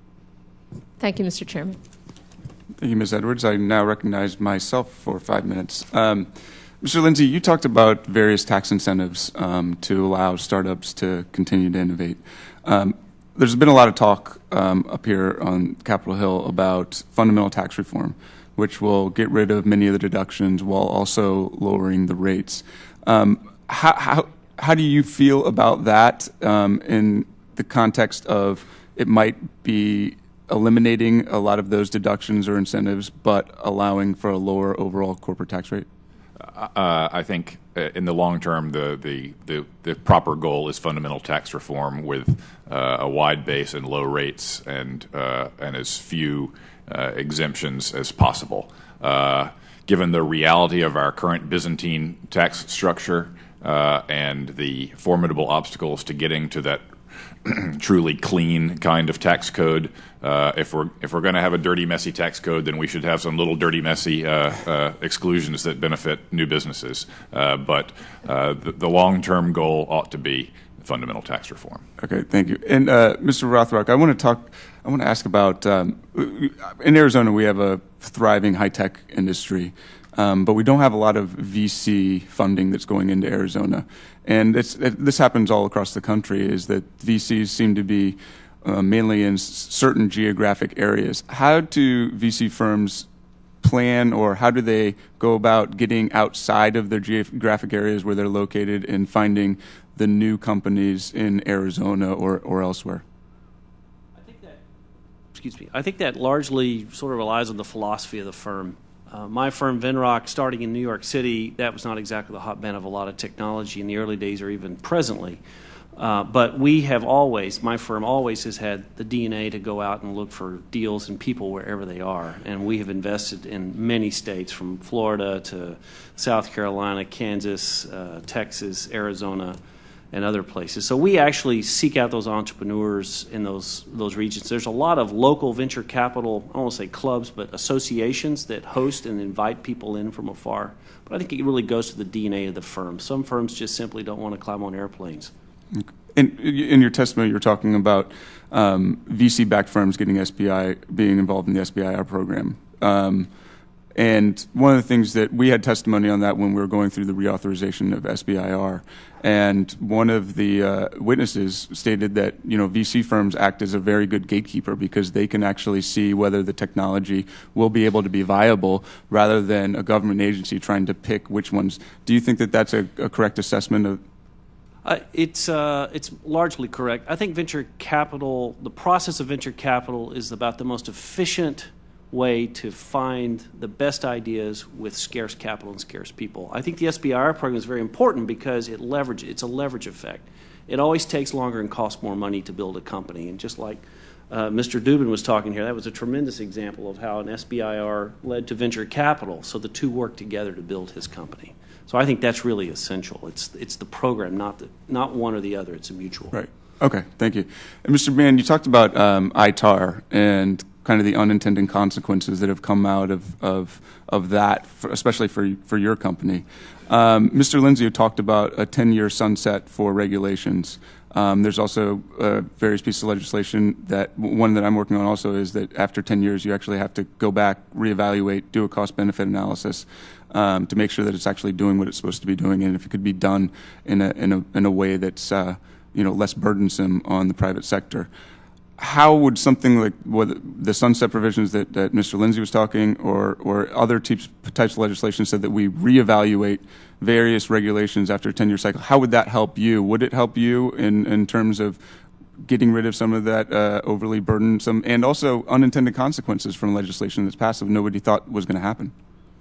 Thank you, Mister Chairman. Thank you, Miz Edwards. I now recognize myself for five minutes. Um, Mister Lindsey, you talked about various tax incentives um, to allow startups to continue to innovate. Um, There's been a lot of talk um, up here on Capitol Hill about fundamental tax reform, which will get rid of many of the deductions while also lowering the rates. Um, how, how, how do you feel about that um, in the context of it might be eliminating a lot of those deductions or incentives but allowing for a lower overall corporate tax rate? Uh, I think uh, in the long term, the, the, the, the proper goal is fundamental tax reform with uh, a wide base and low rates and, uh, and as few uh, exemptions as possible. Uh, given the reality of our current Byzantine tax structure uh, and the formidable obstacles to getting to that truly clean kind of tax code. Uh, if we're if we're going to have a dirty, messy tax code, then we should have some little dirty, messy uh, uh, exclusions that benefit new businesses. Uh, but uh, the, the long-term goal ought to be fundamental tax reform. Okay, thank you. And uh, Mister Rothrock, I want to talk. I want to ask about. Um, in Arizona, we have a thriving high-tech industry, um, but we don't have a lot of V C funding that's going into Arizona. And it's, it, this happens all across the country. Is that V Cs seem to be uh, mainly in s- certain geographic areas. How do V C firms plan, or how do they go about getting outside of their geographic areas where they're located and finding the new companies in Arizona or, or elsewhere? I think that, excuse me, I think that largely sort of relies on the philosophy of the firm. Uh, my firm, Venrock, starting in New York City, that was not exactly the hotbed of a lot of technology in the early days or even presently. Uh, but we have always, my firm always has had the D N A to go out and look for deals and people wherever they are. And we have invested in many states, from Florida to South Carolina, Kansas, uh, Texas, Arizona, and other places. So we actually seek out those entrepreneurs in those those regions. There's a lot of local venture capital, I don't want to say clubs, but associations that host and invite people in from afar. But I think it really goes to the D N A of the firm. Some firms just simply don't want to climb on airplanes. In, in your testimony, you're talking about um, V C-backed firms getting S B I, being involved in the S B I R program. Um, and one of the things that we had testimony on that when we were going through the reauthorization of S B I R, and one of the uh, witnesses stated that, you know, V C firms act as a very good gatekeeper because they can actually see whether the technology will be able to be viable rather than a government agency trying to pick which ones. Do you think that that's a, a correct assessment of? Uh, it's uh, it's largely correct. I think venture capital, the process of venture capital is about the most efficient way to find the best ideas with scarce capital and scarce people. I think the S B I R program is very important because it leverage, it's a leverage effect. It always takes longer and costs more money to build a company. And just like uh, Mister Dubin was talking here, that was a tremendous example of how an S B I R led to venture capital. So the two work together to build his company. So I think that's really essential. It's it's the program, not the not one or the other. It's a mutual. Right. Okay. Thank you. And Mister Mann, you talked about um, I T A R and kind of the unintended consequences that have come out of of of that, for, especially for for your company. Um, Mister Lindsey talked about a ten-year sunset for regulations. Um, there's also uh, various pieces of legislation that one that I'm working on also is that after ten years you actually have to go back, reevaluate, do a cost-benefit analysis um, to make sure that it's actually doing what it's supposed to be doing, and if it could be done in a in a in a way that's uh, you know less burdensome on the private sector. How would something like what the sunset provisions that, that Mister Lindsey was talking, or or other types types of legislation said that we reevaluate various regulations after a ten-year cycle, how would that help you? Would it help you in, in terms of getting rid of some of that uh, overly burdensome and also unintended consequences from legislation that's passed that nobody thought was going to happen?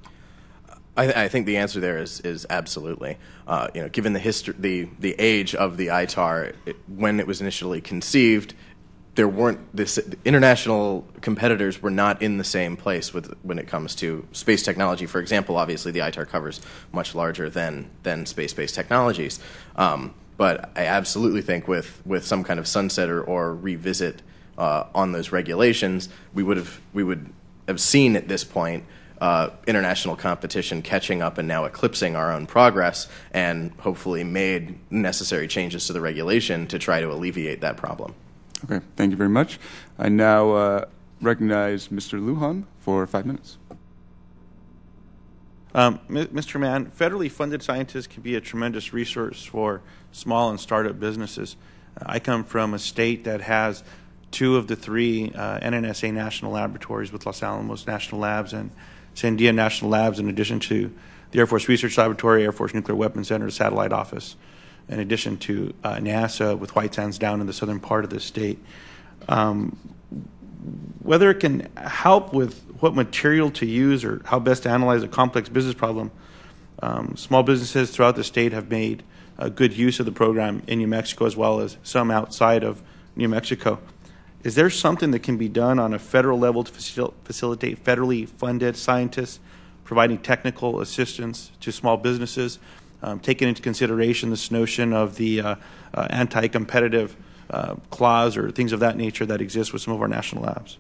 I, th- I think the answer there is is absolutely. Uh, you know, given the history, the the age of the I T A R, it, when it was initially conceived, there weren't this international competitors were not in the same place with when it comes to space technology. For example, obviously the I T A R covers much larger than than space-based technologies. Um, but I absolutely think with with some kind of sunset or, or revisit uh, on those regulations, we would have we would have seen at this point uh, international competition catching up and now eclipsing our own progress, and hopefully made necessary changes to the regulation to try to alleviate that problem. Okay, thank you very much. I now uh, recognize Mister Lujan for five minutes. Um, Mister Mann, federally funded scientists can be a tremendous resource for small and startup businesses. Uh, I come from a state that has two of the three uh, N N S A national laboratories with Los Alamos National Labs and Sandia National Labs, in addition to the Air Force Research Laboratory, Air Force Nuclear Weapons Center, Satellite Office, in addition to uh, NASA with White Sands down in the southern part of the state. Um, whether it can help with what material to use or how best to analyze a complex business problem, um, small businesses throughout the state have made uh, good use of the program in New Mexico as well as some outside of New Mexico. Is there something that can be done on a federal level to facil- facilitate federally funded scientists providing technical assistance to small businesses, Um, taking into consideration this notion of the uh, uh, anti-competitive uh, clause or things of that nature that exist with some of our national labs?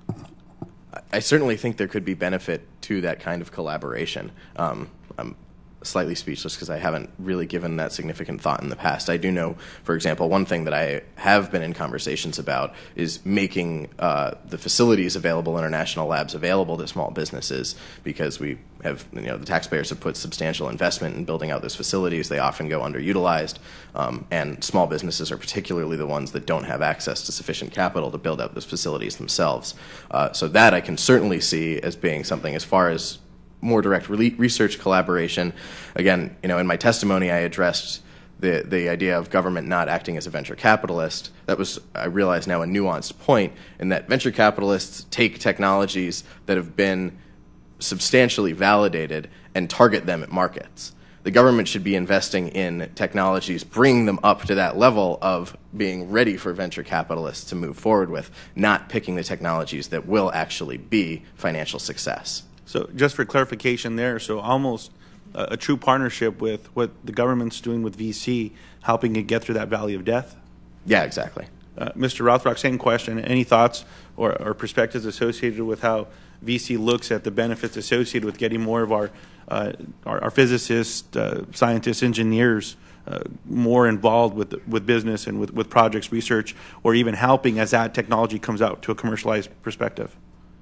I certainly think there could be benefit to that kind of collaboration. Um, um, slightly speechless because I haven't really given that significant thought in the past. I do know, for example, one thing that I have been in conversations about is making uh, the facilities available in our national labs available to small businesses, because we have, you know, the taxpayers have put substantial investment in building out those facilities. They often go underutilized, um, and small businesses are particularly the ones that don't have access to sufficient capital to build out those facilities themselves. Uh, so that I can certainly see as being something. As far as more direct re research collaboration, again, you know, in my testimony I addressed the, the idea of government not acting as a venture capitalist. That was, I realize now, a nuanced point, in that venture capitalists take technologies that have been substantially validated and target them at markets. The government should be investing in technologies, bring them up to that level of being ready for venture capitalists to move forward with, not picking the technologies that will actually be financial success. So just for clarification there, so almost a, a true partnership with what the government's doing with V C, helping it get through that valley of death? Yeah, exactly. Uh, Mister Rothrock, same question. Any thoughts or, or perspectives associated with how V C looks at the benefits associated with getting more of our, uh, our, our physicists, uh, scientists, engineers uh, more involved with, with business and with, with projects, research, or even helping as that technology comes out to a commercialized perspective?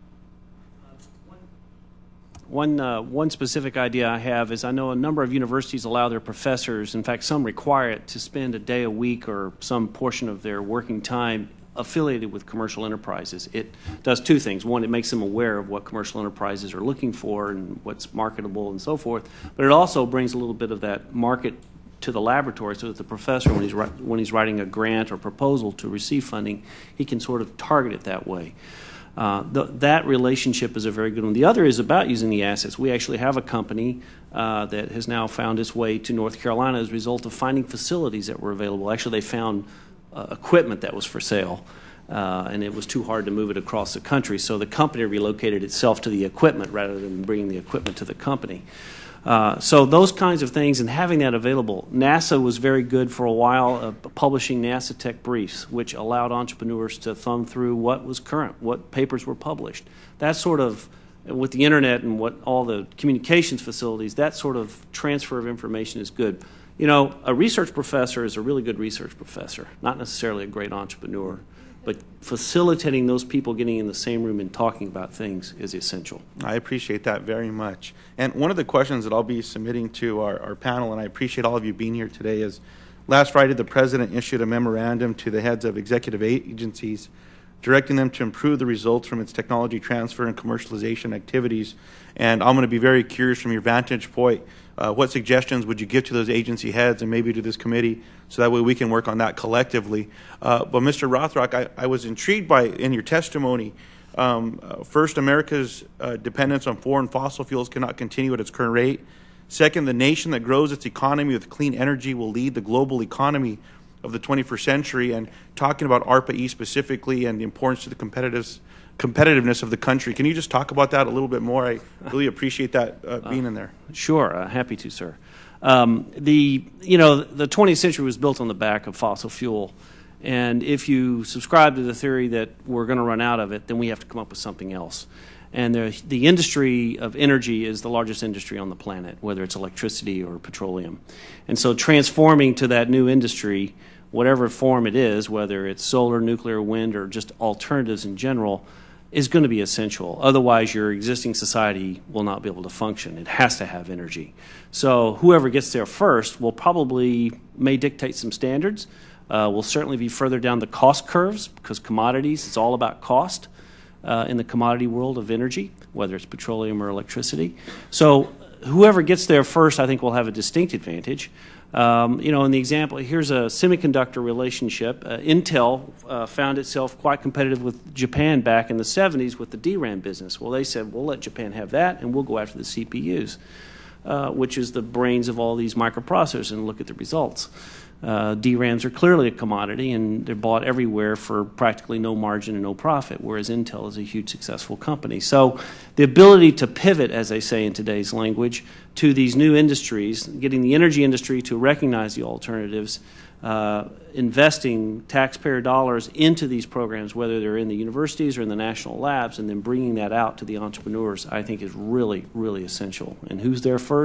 One, uh, one specific idea I have is I know a number of universities allow their professors, in fact some require it, to spend a day a week or some portion of their working time affiliated with commercial enterprises. It does two things. One, it makes them aware of what commercial enterprises are looking for and what's marketable and so forth, but it also brings a little bit of that market to the laboratory, so that the professor, when he's, when he's writing a grant or proposal to receive funding, he can sort of target it that way. Uh, the, that relationship is a very good one. The other is about using the assets. We actually have a company uh, that has now found its way to North Carolina as a result of finding facilities that were available. Actually, they found uh, equipment that was for sale, uh, and it was too hard to move it across the country. So the company relocated itself to the equipment rather than bringing the equipment to the company. Uh, so those kinds of things, and having that available. NASA was very good for a while uh, publishing NASA Tech Briefs, which allowed entrepreneurs to thumb through what was current, what papers were published. That sort of, with the internet and what all the communications facilities, that sort of transfer of information is good. You know, a research professor is a really good research professor, not necessarily a great entrepreneur. But facilitating those people getting in the same room and talking about things is essential. I appreciate that very much. And one of the questions that I'll be submitting to our, our panel, and I appreciate all of you being here today, is last Friday the President issued a memorandum to the heads of executive agencies directing them to improve the results from its technology transfer and commercialization activities. And I'm going to be very curious from your vantage point, uh, what suggestions would you give to those agency heads and maybe to this committee, so that way we can work on that collectively. Uh, but Mister Rothrock, I, I was intrigued by, in your testimony, um, uh, first, America's uh, dependence on foreign fossil fuels cannot continue at its current rate. Second, the nation that grows its economy with clean energy will lead the global economy of the twenty-first century, and talking about ARPA-E specifically and the importance to the competitive, competitiveness of the country. Can you just talk about that a little bit more? I really appreciate that uh, being in there. Sure, uh, happy to, sir. Um, the, you know, the twentieth century was built on the back of fossil fuel, and if you subscribe to the theory that we're going to run out of it, then we have to come up with something else. And the, the industry of energy is the largest industry on the planet, whether it's electricity or petroleum. And so transforming to that new industry, whatever form it is, whether it's solar, nuclear, wind, or just alternatives in general, is going to be essential. Otherwise, your existing society will not be able to function. It has to have energy. So whoever gets there first will probably may dictate some standards. Uh, will certainly be further down the cost curves, because commodities, it's all about cost uh, in the commodity world of energy, whether it's petroleum or electricity. So whoever gets there first, I think, will have a distinct advantage. Um, you know, in the example, here's a semiconductor relationship. Uh, Intel uh, found itself quite competitive with Japan back in the seventies with the D RAM business. Well, they said, we'll let Japan have that, and we'll go after the C P Us, uh, which is the brains of all these microprocessors, and look at the results. Uh, D RAMs are clearly a commodity, and they're bought everywhere for practically no margin and no profit, whereas Intel is a huge successful company. So the ability to pivot, as they say in today's language, to these new industries, getting the energy industry to recognize the alternatives, uh, investing taxpayer dollars into these programs, whether they're in the universities or in the national labs, and then bringing that out to the entrepreneurs, I think is really, really essential. And who's there first?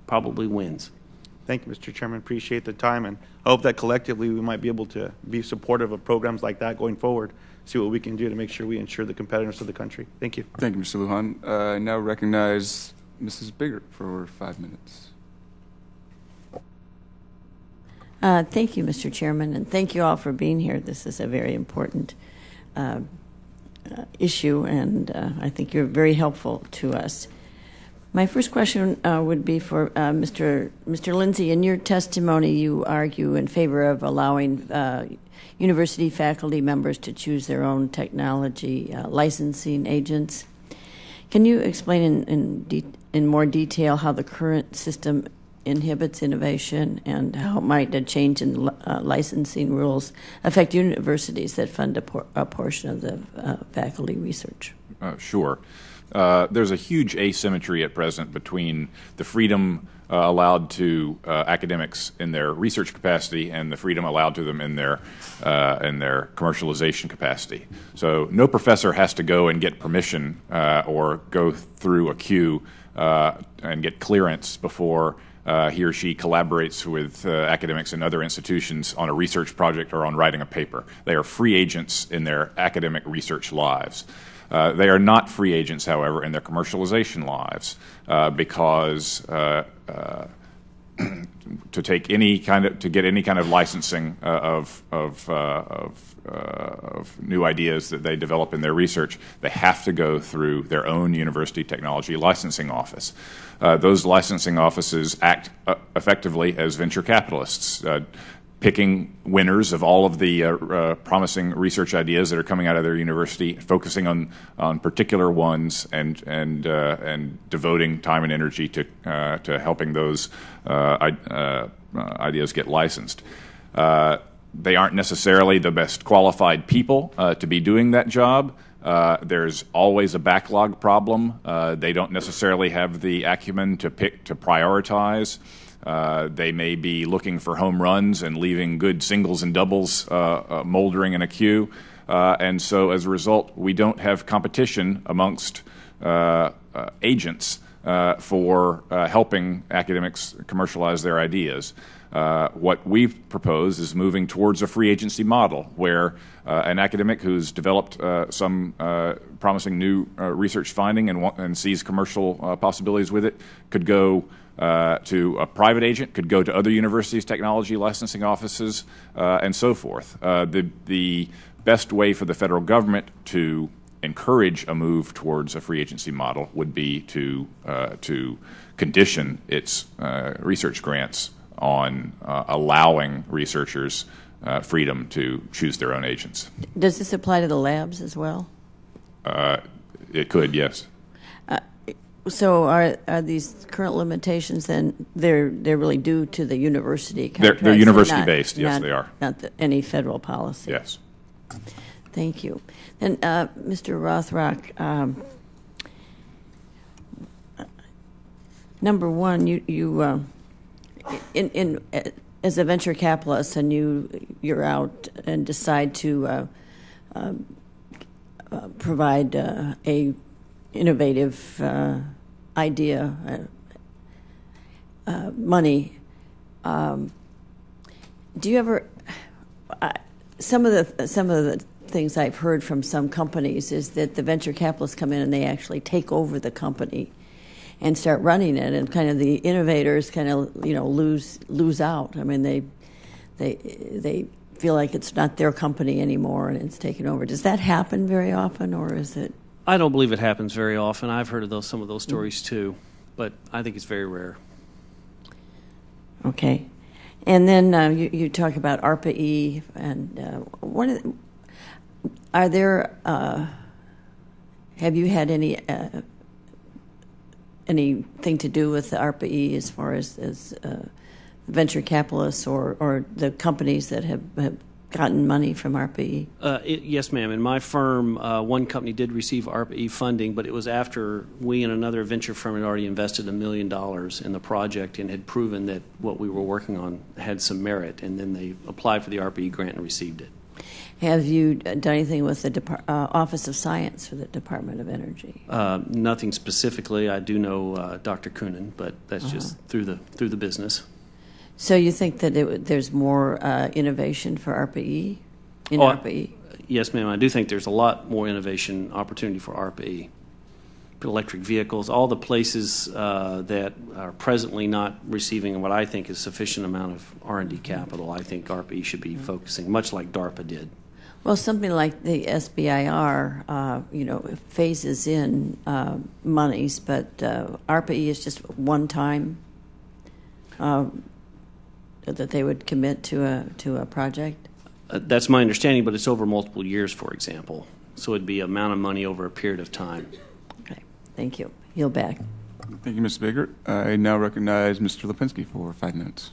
probably wins. Thank you, Mister Chairman. Appreciate the time, and I hope that collectively we might be able to be supportive of programs like that going forward, see what we can do to make sure we ensure the competitiveness of the country. Thank you. Thank you, Mister Lujan. Uh, I now recognize Missus Biggert for five minutes. Uh, thank you, Mister Chairman, and thank you all for being here. This is a very important uh, uh, issue, and uh, I think you're very helpful to us. My first question uh, would be for uh, Mister Mister Lindsey. In your testimony, you argue in favor of allowing uh, university faculty members to choose their own technology uh, licensing agents. Can you explain in in, de in more detail how the current system inhibits innovation and how might a change in uh, licensing rules affect universities that fund a, por a portion of the uh, faculty research? Uh, sure. Uh, there's a huge asymmetry at present between the freedom uh, allowed to uh, academics in their research capacity and the freedom allowed to them in their uh, in their commercialization capacity. So no professor has to go and get permission uh, or go through a queue uh, and get clearance before uh, he or she collaborates with uh, academics in other institutions on a research project or on writing a paper. They are free agents in their academic research lives. Uh, they are not free agents, however, in their commercialization lives, uh, because uh, uh, to take any kind of to get any kind of licensing uh, of of, uh, of, uh, of new ideas that they develop in their research, they have to go through their own university technology licensing office. Uh, those licensing offices act uh, effectively as venture capitalists, Uh, picking winners of all of the uh, uh, promising research ideas that are coming out of their university, focusing on on particular ones, and and uh, and devoting time and energy to uh, to helping those uh, I, uh, ideas get licensed. Uh, they aren't necessarily the best qualified people uh, to be doing that job. Uh, there's always a backlog problem. Uh, they don't necessarily have the acumen to pick to prioritize. Uh, they may be looking for home runs and leaving good singles and doubles uh, uh, moldering in a queue. Uh, and so as a result, we don't have competition amongst uh, uh, agents uh, for uh, helping academics commercialize their ideas. Uh, what we've proposed is moving towards a free agency model where uh, an academic who's developed uh, some uh, promising new uh, research finding and, and sees commercial uh, possibilities with it could go Uh, to a private agent, could go to other universities' technology licensing offices, uh, and so forth. Uh, the, the best way for the federal government to encourage a move towards a free agency model would be to, uh, to condition its uh, research grants on uh, allowing researchers uh, freedom to choose their own agents. Does this apply to the labs as well? Uh, it could, yes. So are are these current limitations then they're they're really due to the university contracts? They're, they're university not, based, yes, not, they are. Not the, any federal policy. Yes. Thank you. Then, uh, Mister Rothrock, um, number one, you you uh, in in uh, as a venture capitalist, and you you're out and decide to uh, uh, uh, provide uh, a innovative uh, idea, uh, uh, money. Um, do you ever? Uh, some of the some of the things I've heard from some companies is that the venture capitalists come in and they actually take over the company and start running it, and kind of the innovators kind of you know lose lose out. I mean, they they they feel like it's not their company anymore and it's taken over. Does that happen very often, or is it? I don't believe it happens very often. I've heard of those some of those stories too, but I think it's very rare. Okay, and then uh, you, you talk about ARPA-E, and uh, what are, are there? Uh, have you had any uh, anything to do with the ARPA-E as far as as uh, venture capitalists or or the companies that have, have gotten money from ARPA-E? Uh, it, yes, ma'am. In my firm, uh, one company did receive ARPA-E funding, but it was after we and another venture firm had already invested a million dollars in the project and had proven that what we were working on had some merit, and then they applied for the ARPA-E grant and received it. Have you done anything with the Depar- uh, Office of Science for the Department of Energy? Uh, nothing specifically. I do know uh, Doctor Coonan, but that's uh-huh. just through the through the business. So you think that it, there's more uh, innovation for A R P E in oh, A R P E? Yes, ma'am. I do think there's a lot more innovation opportunity for A R P E. Electric vehicles, all the places uh, that are presently not receiving what I think is sufficient amount of R and D capital, I think A R P E should be focusing, much like DARPA did. Well, something like the S B I R, uh, you know, phases in uh, monies, but uh, A R P E is just one time uh, that they would commit to a to a project. Uh, that's my understanding, but it's over multiple years, for example. So it'd be amount of money over a period of time. Okay, thank you. Yield back. Thank you, Miz Biggert. I now recognize Mister Lipinski for five minutes.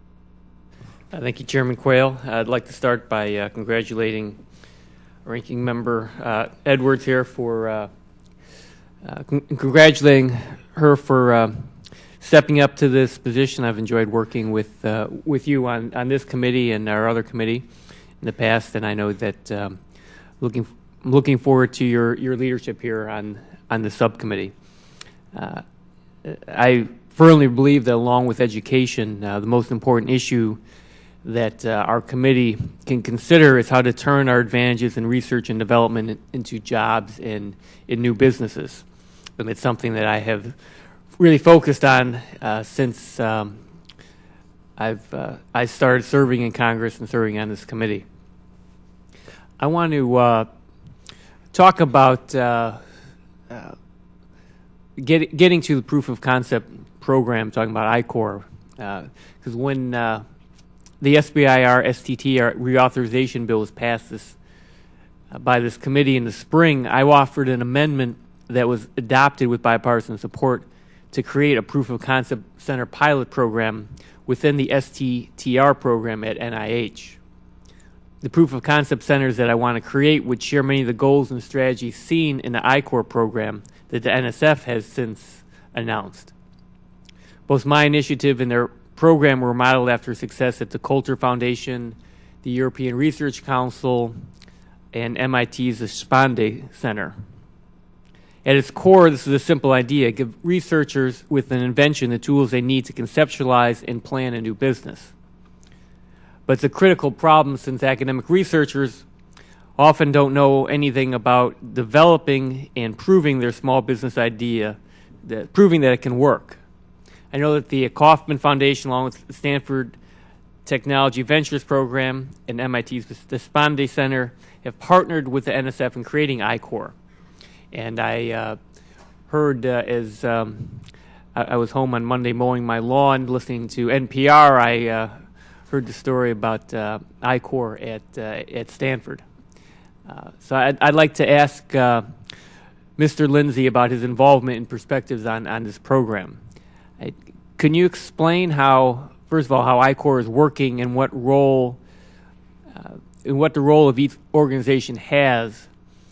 Uh, thank you, Chairman Quayle. Uh, I'd like to start by uh, congratulating Ranking Member uh, Edwards here for uh, uh, con- congratulating her for uh, stepping up to this position. I've enjoyed working with uh, with you on, on this committee and our other committee in the past, and I know that um, looking looking forward to your, your leadership here on on the subcommittee. Uh, I firmly believe that along with education, uh, the most important issue that uh, our committee can consider is how to turn our advantages in research and development into jobs in, in new businesses. And it's something that I have really focused on uh, since um, I've uh, I started serving in Congress and serving on this committee. I want to uh, talk about uh, uh, get, getting to the proof of concept program, talking about I CORE, because uh, when uh, the S B I R S T T reauthorization bill was passed this, uh, by this committee in the spring, I offered an amendment that was adopted with bipartisan support to create a proof of concept center pilot program within the S T T R program at N I H. The proof of concept centers that I want to create would share many of the goals and strategies seen in the I CORE program that the N S F has since announced. Both my initiative and their program were modeled after success at the Coulter Foundation, the European Research Council, and M I T's Spande Center. At its core, this is a simple idea: give researchers with an invention the tools they need to conceptualize and plan a new business. But it's a critical problem since academic researchers often don't know anything about developing and proving their small business idea, that, proving that it can work. I know that the Kauffman Foundation, along with the Stanford Technology Ventures Program and M I T's the Spande Center, have partnered with the N S F in creating I CORE. And I uh, heard uh, as um, I, I was home on Monday mowing my lawn, listening to N P R, I uh, heard the story about uh, I CORE at uh, at Stanford. Uh, so I'd, I'd like to ask uh, Mister Lindsey about his involvement and perspectives on, on this program. I, can you explain how, first of all, how I CORE is working and what role, uh, and what the role of each organization has,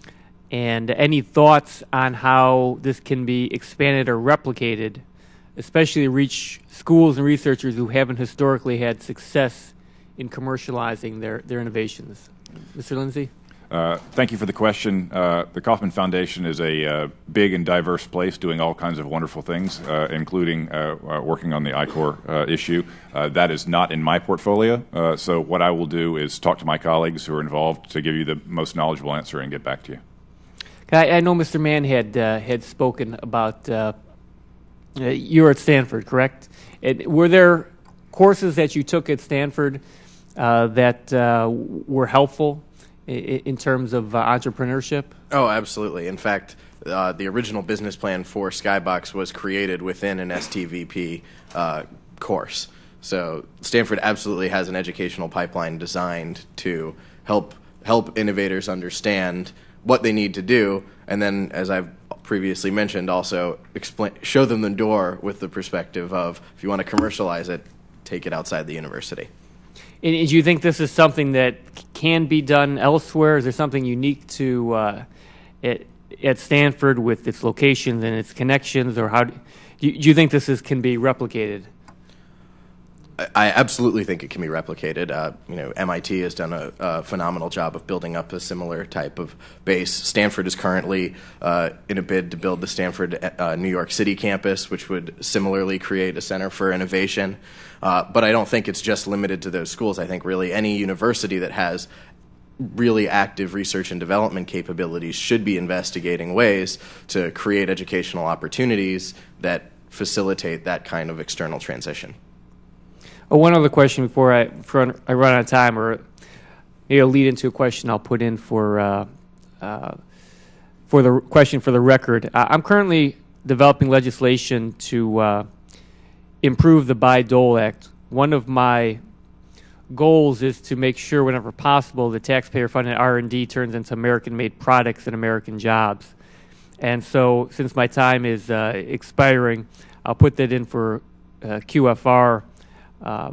and any thoughts on how this can be expanded or replicated, especially to reach schools and researchers who haven't historically had success in commercializing their, their innovations? Mister Lindsey? Uh, thank you for the question. Uh, the Kauffman Foundation is a uh, big and diverse place doing all kinds of wonderful things, uh, including uh, uh, working on the I CORE uh, issue. Uh, that is not in my portfolio, uh, so what I will do is talk to my colleagues who are involved to give you the most knowledgeable answer and get back to you. I, I know Mister Mann had, uh, had spoken about, uh, uh, you were at Stanford, correct? And were there courses that you took at Stanford uh, that uh, were helpful in terms of uh, entrepreneurship? Oh, absolutely. In fact, uh, the original business plan for Skybox was created within an S T V P uh, course. So Stanford absolutely has an educational pipeline designed to help help innovators understand what they need to do, and then, as I've previously mentioned, also explain, show them the door with the perspective of, if you want to commercialize it, take it outside the university. And do you think this is something that can be done elsewhere? Is there something unique to uh, at, at Stanford with its locations and its connections, or how do you, do you think this is, can be replicated? I absolutely think it can be replicated. Uh, you know, M I T has done a, a phenomenal job of building up a similar type of base. Stanford is currently uh, in a bid to build the Stanford uh, New York City campus, which would similarly create a center for innovation. Uh, but I don't think it's just limited to those schools. I think really any university that has really active research and development capabilities should be investigating ways to create educational opportunities that facilitate that kind of external transition. Oh, one other question before I, before I run out of time, or maybe I'll lead into a question I'll put in for uh, uh, for the question for the record. Uh, I'm currently developing legislation to uh, improve the Bayh-Dole Act. One of my goals is to make sure, whenever possible, the taxpayer-funded R and D turns into American-made products and American jobs. And so, since my time is uh, expiring, I'll put that in for uh, Q F R. Uh,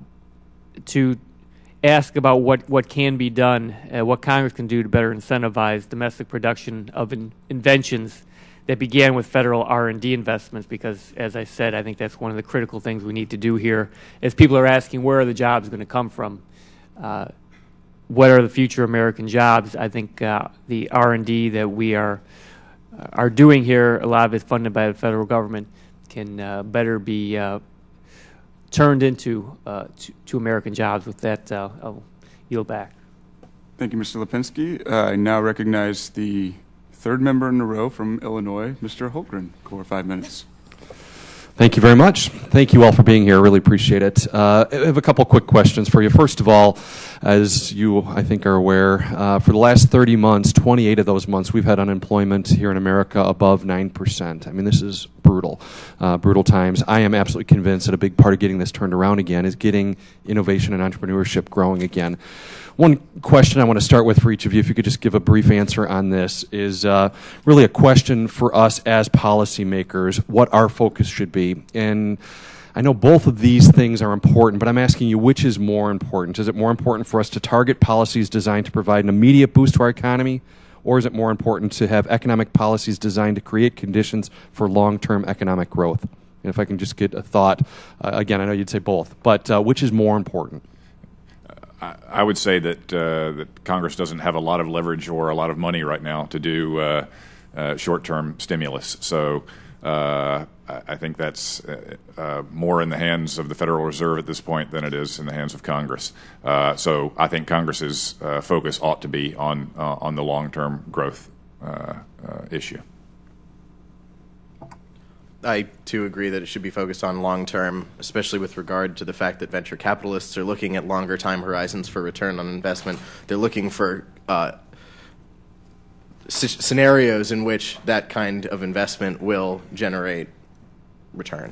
to ask about what, what can be done, uh, what Congress can do to better incentivize domestic production of in inventions that began with federal R and D investments, because, as I said, I think that's one of the critical things we need to do here. As people are asking, where are the jobs going to come from? Uh, what are the future American jobs? I think uh, the R and D that we are, uh, are doing here, a lot of it funded by the federal government, can uh, better be uh, turned into uh, to, to American jobs. With that, uh, I'll yield back. Thank you, Mister Lipinski. Uh, I now recognize the third member in a row from Illinois, Mister Holmgren, for five minutes. Thank you very much. Thank you all for being here. I really appreciate it. Uh, I have a couple quick questions for you. First of all, as you, I think, are aware, uh, for the last thirty months, twenty-eight of those months, we've had unemployment here in America above nine percent. I mean, this is brutal, uh, brutal times. I am absolutely convinced that a big part of getting this turned around again is getting innovation and entrepreneurship growing again. One question I want to start with for each of you, if you could just give a brief answer on this, is uh, really a question for us as policymakers, what our focus should be. And I know both of these things are important, but I'm asking you, which is more important? Is it more important for us to target policies designed to provide an immediate boost to our economy, or is it more important to have economic policies designed to create conditions for long-term economic growth? And if I can just get a thought, uh, again, I know you'd say both, but uh, which is more important? I would say that uh, that Congress doesn't have a lot of leverage or a lot of money right now to do uh, uh, short-term stimulus. So uh, I think that's uh, uh, more in the hands of the Federal Reserve at this point than it is in the hands of Congress. Uh, so I think Congress's uh, focus ought to be on uh, on the long-term growth uh, uh, issue. I, too, agree that it should be focused on long-term, especially with regard to the fact that venture capitalists are looking at longer time horizons for return on investment. They're looking for uh, scenarios in which that kind of investment will generate return.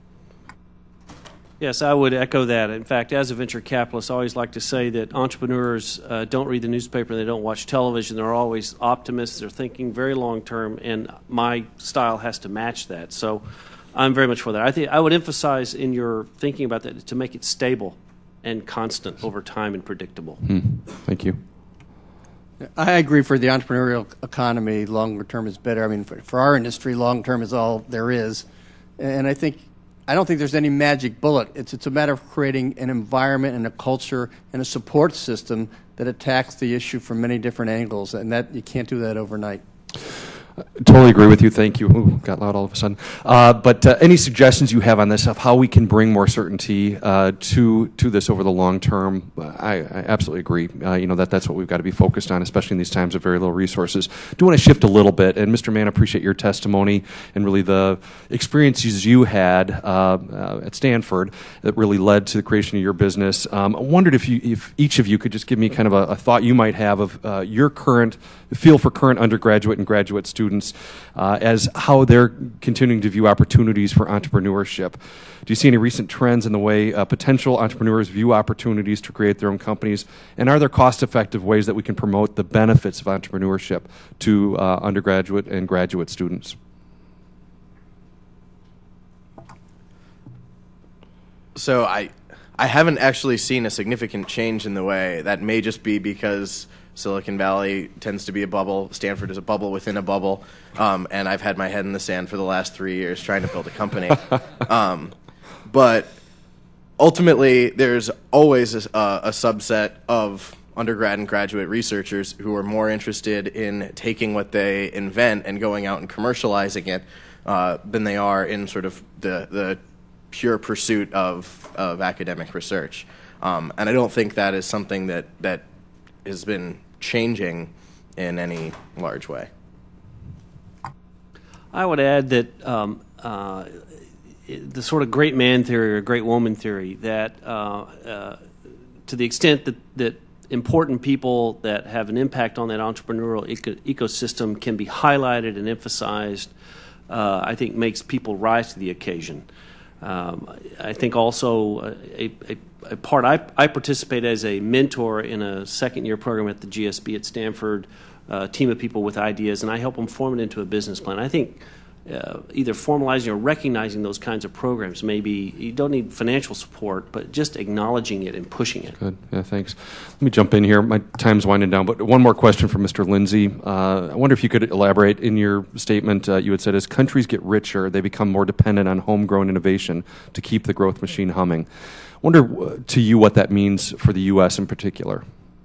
Yes, I would echo that. In fact, as a venture capitalist, I always like to say that entrepreneurs uh, don't read the newspaper, they don't watch television, they're always optimists, they're thinking very long term, and my style has to match that. So I'm very much for that. I think I would emphasize in your thinking about that to make it stable and constant over time and predictable. Hmm. Thank you. I agree. For the entrepreneurial economy, longer term is better. I mean, for, for our industry, long term is all there is. And I think I don't think there's any magic bullet. It's, it's a matter of creating an environment and a culture and a support system that attacks the issue from many different angles, and that you can't do that overnight. Totally agree with you. Thank you. Ooh, got loud all of a sudden. Uh, but uh, any suggestions you have on this of how we can bring more certainty uh, to to this over the long term? I, I absolutely agree. Uh, you know that that's what we've got to be focused on, especially in these times of very little resources. I do want to shift a little bit, and Mister Mann, I appreciate your testimony and really the experiences you had uh, uh, at Stanford that really led to the creation of your business. Um, I wondered if you, if each of you could just give me kind of a, a thought you might have of uh, your current feel for current undergraduate and graduate students. Students uh, as how they're continuing to view opportunities for entrepreneurship. Do you see any recent trends in the way uh, potential entrepreneurs view opportunities to create their own companies? And are there cost-effective ways that we can promote the benefits of entrepreneurship to uh, undergraduate and graduate students? So I, I haven't actually seen a significant change in the way. That may just be because Silicon Valley tends to be a bubble. Stanford is a bubble within a bubble. Um, and I've had my head in the sand for the last three years trying to build a company. um, but ultimately, there's always a, a subset of undergrad and graduate researchers who are more interested in taking what they invent and going out and commercializing it uh, than they are in sort of the, the pure pursuit of, of academic research. Um, and I don't think that is something that, that has been changing in any large way. I would add that um, uh, the sort of great man theory or great woman theory, that uh, uh, to the extent that, that important people that have an impact on that entrepreneurial eco ecosystem can be highlighted and emphasized, uh, I think makes people rise to the occasion. Um, I think also a, a, a part, I, I participate as a mentor in a second year program at the G S B at Stanford, a team of people with ideas, and I help them form it into a business plan. I think uh, either formalizing or recognizing those kinds of programs, maybe you don't need financial support, but just acknowledging it and pushing it. Good. Yeah, thanks. Let me jump in here. My time's winding down, but one more question from Mister Lindsey. Uh, I wonder if you could elaborate. In your statement, uh, you had said, as countries get richer, they become more dependent on homegrown innovation to keep the growth machine humming. I wonder uh, to you what that means for the U S in particular.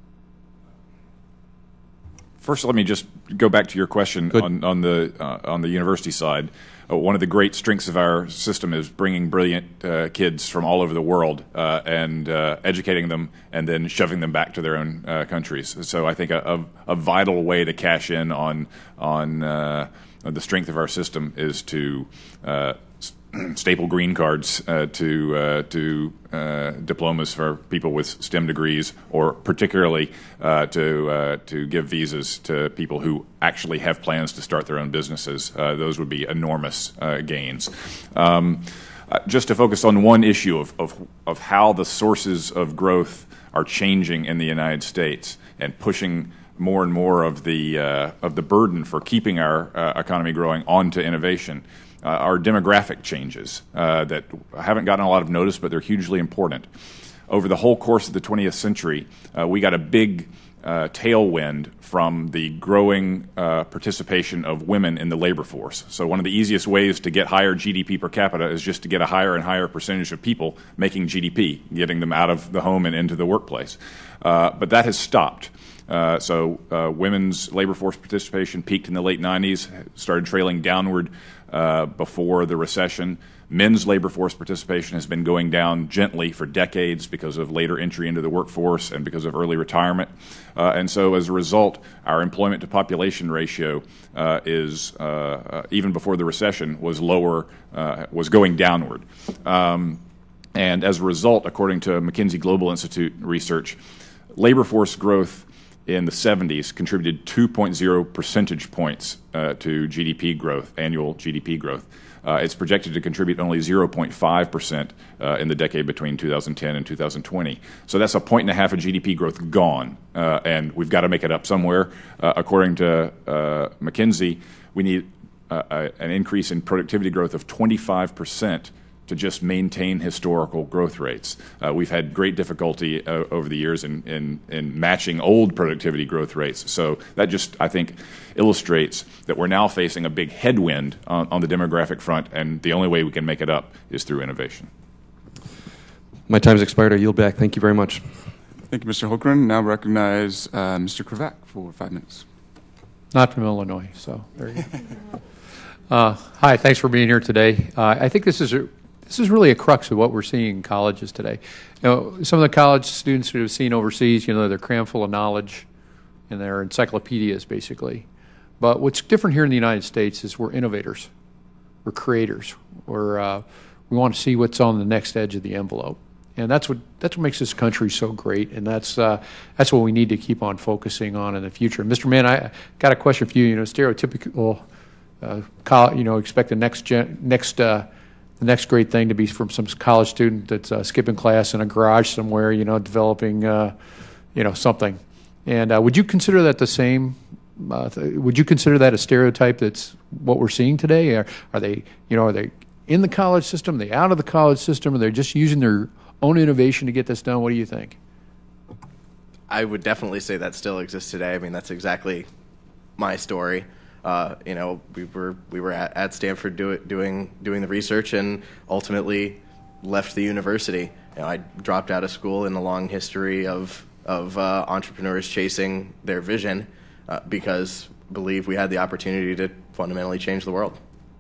First, let me just go back to your question on, on the uh, on the university side. Uh, one of the great strengths of our system is bringing brilliant uh, kids from all over the world uh, and uh, educating them and then shoving them back to their own uh, countries. So I think a, a, a vital way to cash in on on uh, the strength of our system is to uh, staple green cards uh, to uh, to uh, diplomas for people with STEM degrees, or particularly uh, to uh, to give visas to people who actually have plans to start their own businesses. Uh, those would be enormous uh, gains. Um, uh, just to focus on one issue of, of of how the sources of growth are changing in the United States and pushing more and more of the uh, of the burden for keeping our uh, economy growing onto innovation. Uh, our demographic changes uh, that haven't gotten a lot of notice, but they're hugely important. Over the whole course of the twentieth century, uh, we got a big uh, tailwind from the growing uh, participation of women in the labor force. So one of the easiest ways to get higher G D P per capita is just to get a higher and higher percentage of people making G D P, getting them out of the home and into the workplace. Uh, but that has stopped. Uh, so uh, women's labor force participation peaked in the late nineties, started trailing downward uh, before the recession. Men's labor force participation has been going down gently for decades because of later entry into the workforce and because of early retirement. Uh, and so as a result, our employment to population ratio uh, is, uh, uh, even before the recession, was lower, uh, was going downward. Um, and as a result, according to McKinsey Global Institute research, labor force growth in the seventies contributed two point zero percentage points uh, to G D P growth, annual G D P growth. Uh, it's projected to contribute only zero point five percent uh, in the decade between two thousand ten and two thousand twenty. So that's a point and a half of G D P growth gone, uh, and we've got to make it up somewhere. Uh, according to uh, McKinsey, we need uh, a, an increase in productivity growth of twenty-five percent to just maintain historical growth rates. Uh, we've had great difficulty uh, over the years in, in, in matching old productivity growth rates. So that just, I think, illustrates that we're now facing a big headwind on, on the demographic front, and the only way we can make it up is through innovation. My time's expired. I yield back. Thank you very much. Thank you, Mister Holgren. Now recognize uh, Mister Kravac for five minutes. Not from Illinois, so there you go. uh, hi, thanks for being here today. Uh, I think this is a This is really a crux of what we're seeing in colleges today. You know, some of the college students who have seen overseas, you know, they're crammed full of knowledge and they're encyclopedias, basically. But what's different here in the United States is we're innovators. We're creators. We're, uh, we want to see what's on the next edge of the envelope. And that's what, that's what makes this country so great, and that's, uh, that's what we need to keep on focusing on in the future. Mister Mann, I got a question for you. You know, stereotypical, uh, college, you know, expect the next, gen, next uh, the next great thing to be from some college student that's uh, skipping class in a garage somewhere, you know, developing, uh, you know, something. And uh, would you consider that the same? Uh, th- would you consider that a stereotype that's what we're seeing today? Are, are they, you know, are they in the college system? Are they out of the college system? Are they just using their own innovation to get this done? What do you think? I would definitely say that still exists today. I mean, that's exactly my story. Uh, you know, we were we were at, at Stanford do it, doing doing the research and ultimately left the university, you know, I dropped out of school in a long history of of uh, entrepreneurs chasing their vision uh, because believe we had the opportunity to fundamentally change the world.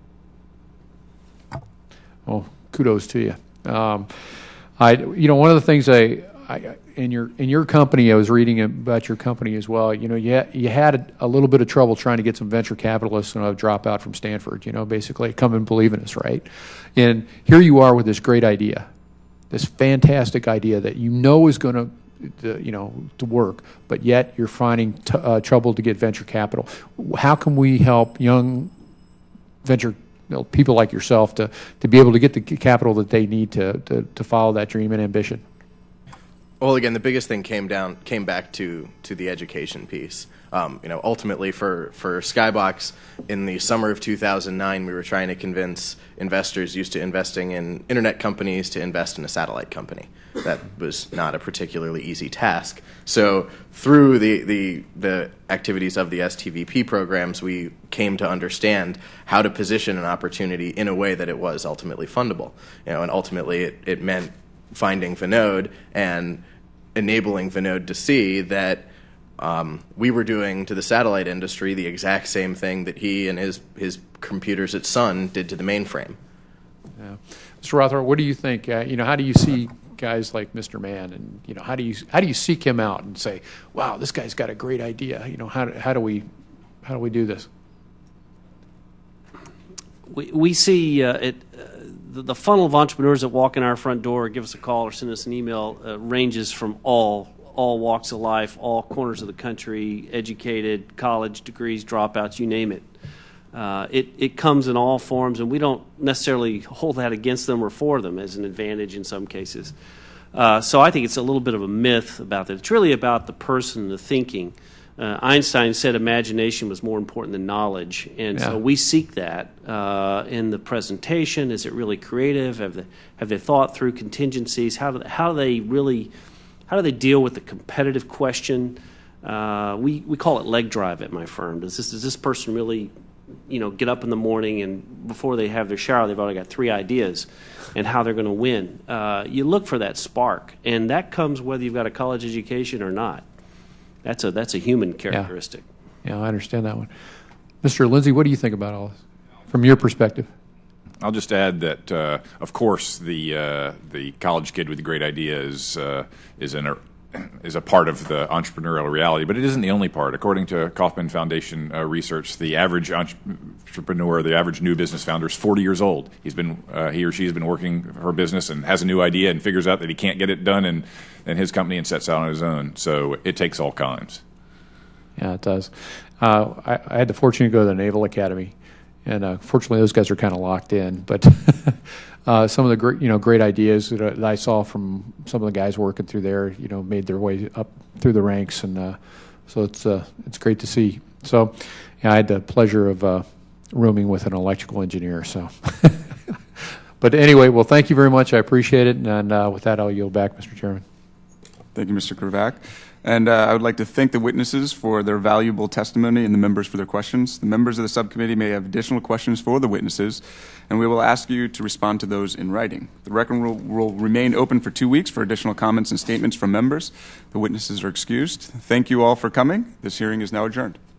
Well, kudos to you. Um, I, you know, one of the things I, I in your in your company, I was reading about your company as well. You know, you had, you had a little bit of trouble trying to get some venture capitalists and a dropout from Stanford. You know, basically come and believe in us, right? And here you are with this great idea, this fantastic idea that you know is going to. To, you know, to work, but yet you're finding t uh, trouble to get venture capital. How can we help young venture you know, people like yourself to, to be able to get the capital that they need to, to, to follow that dream and ambition? Well, again, the biggest thing came down came back to to the education piece. Um, you know, ultimately for for Skybox, in the summer of two thousand nine, we were trying to convince investors used to investing in internet companies to invest in a satellite company. That was not a particularly easy task. So through the the the activities of the S T V P programs, we came to understand how to position an opportunity in a way that it was ultimately fundable. You know, and ultimately it, it meant finding Vinode and enabling Vinode to see that um, we were doing to the satellite industry the exact same thing that he and his his computers at Sun did to the mainframe. Yeah. Mister Rothrock, what do you think? Uh, you know, how do you see guys like Mister Mann, and you know, how do you how do you seek him out and say, "Wow, this guy's got a great idea." You know, how how do we how do we do this? We we see uh, it. Uh, the, the funnel of entrepreneurs that walk in our front door, give us a call, or send us an email uh, ranges from all all walks of life, all corners of the country, educated, college degrees, dropouts, you name it. Uh, it, it comes in all forms, and we don't necessarily hold that against them or for them as an advantage in some cases. Uh, so I think it's a little bit of a myth about that. It's really about the person, the thinking. Uh, Einstein said imagination was more important than knowledge, and yeah. so we seek that uh, in the presentation. Is it really creative? Have they, have they thought through contingencies? How do they, how do they really how do they deal with the competitive question? Uh, we we call it leg drive at my firm. Does this does this person really, you know, get up in the morning and before they have their shower, they've already got three ideas and how they're going to win. Uh, you look for that spark, and that comes whether you've got a college education or not. That's a that's a human characteristic. Yeah, yeah, I understand that one. Mister Lindsey, what do you think about all this from your perspective? I'll just add that, uh, of course, the uh, the college kid with a great idea is uh, is an is a part of the entrepreneurial reality, but it isn't the only part. According to Kauffman Foundation uh, research, the average entrepreneur, the average new business founder, is forty years old. He's been, uh, he or she has been working her business and has a new idea and figures out that he can't get it done in, in his company and sets out on his own. So it takes all kinds. Yeah, it does. Uh, I, I had the fortune to go to the Naval Academy, and uh, fortunately those guys are kind of locked in. But uh, some of the great, you know, great ideas that, uh, that I saw from some of the guys working through there, you know, made their way up through the ranks, and uh, so it's uh, it's great to see. So, yeah, I had the pleasure of uh, rooming with an electrical engineer. So, but anyway, well, thank you very much. I appreciate it, and uh, with that, I'll yield back, Mister Chairman. Thank you, Mister Kravac. And uh, I would like to thank the witnesses for their valuable testimony and the members for their questions. The members of the subcommittee may have additional questions for the witnesses, and we will ask you to respond to those in writing. The record will, will remain open for two weeks for additional comments and statements from members. The witnesses are excused. Thank you all for coming. This hearing is now adjourned.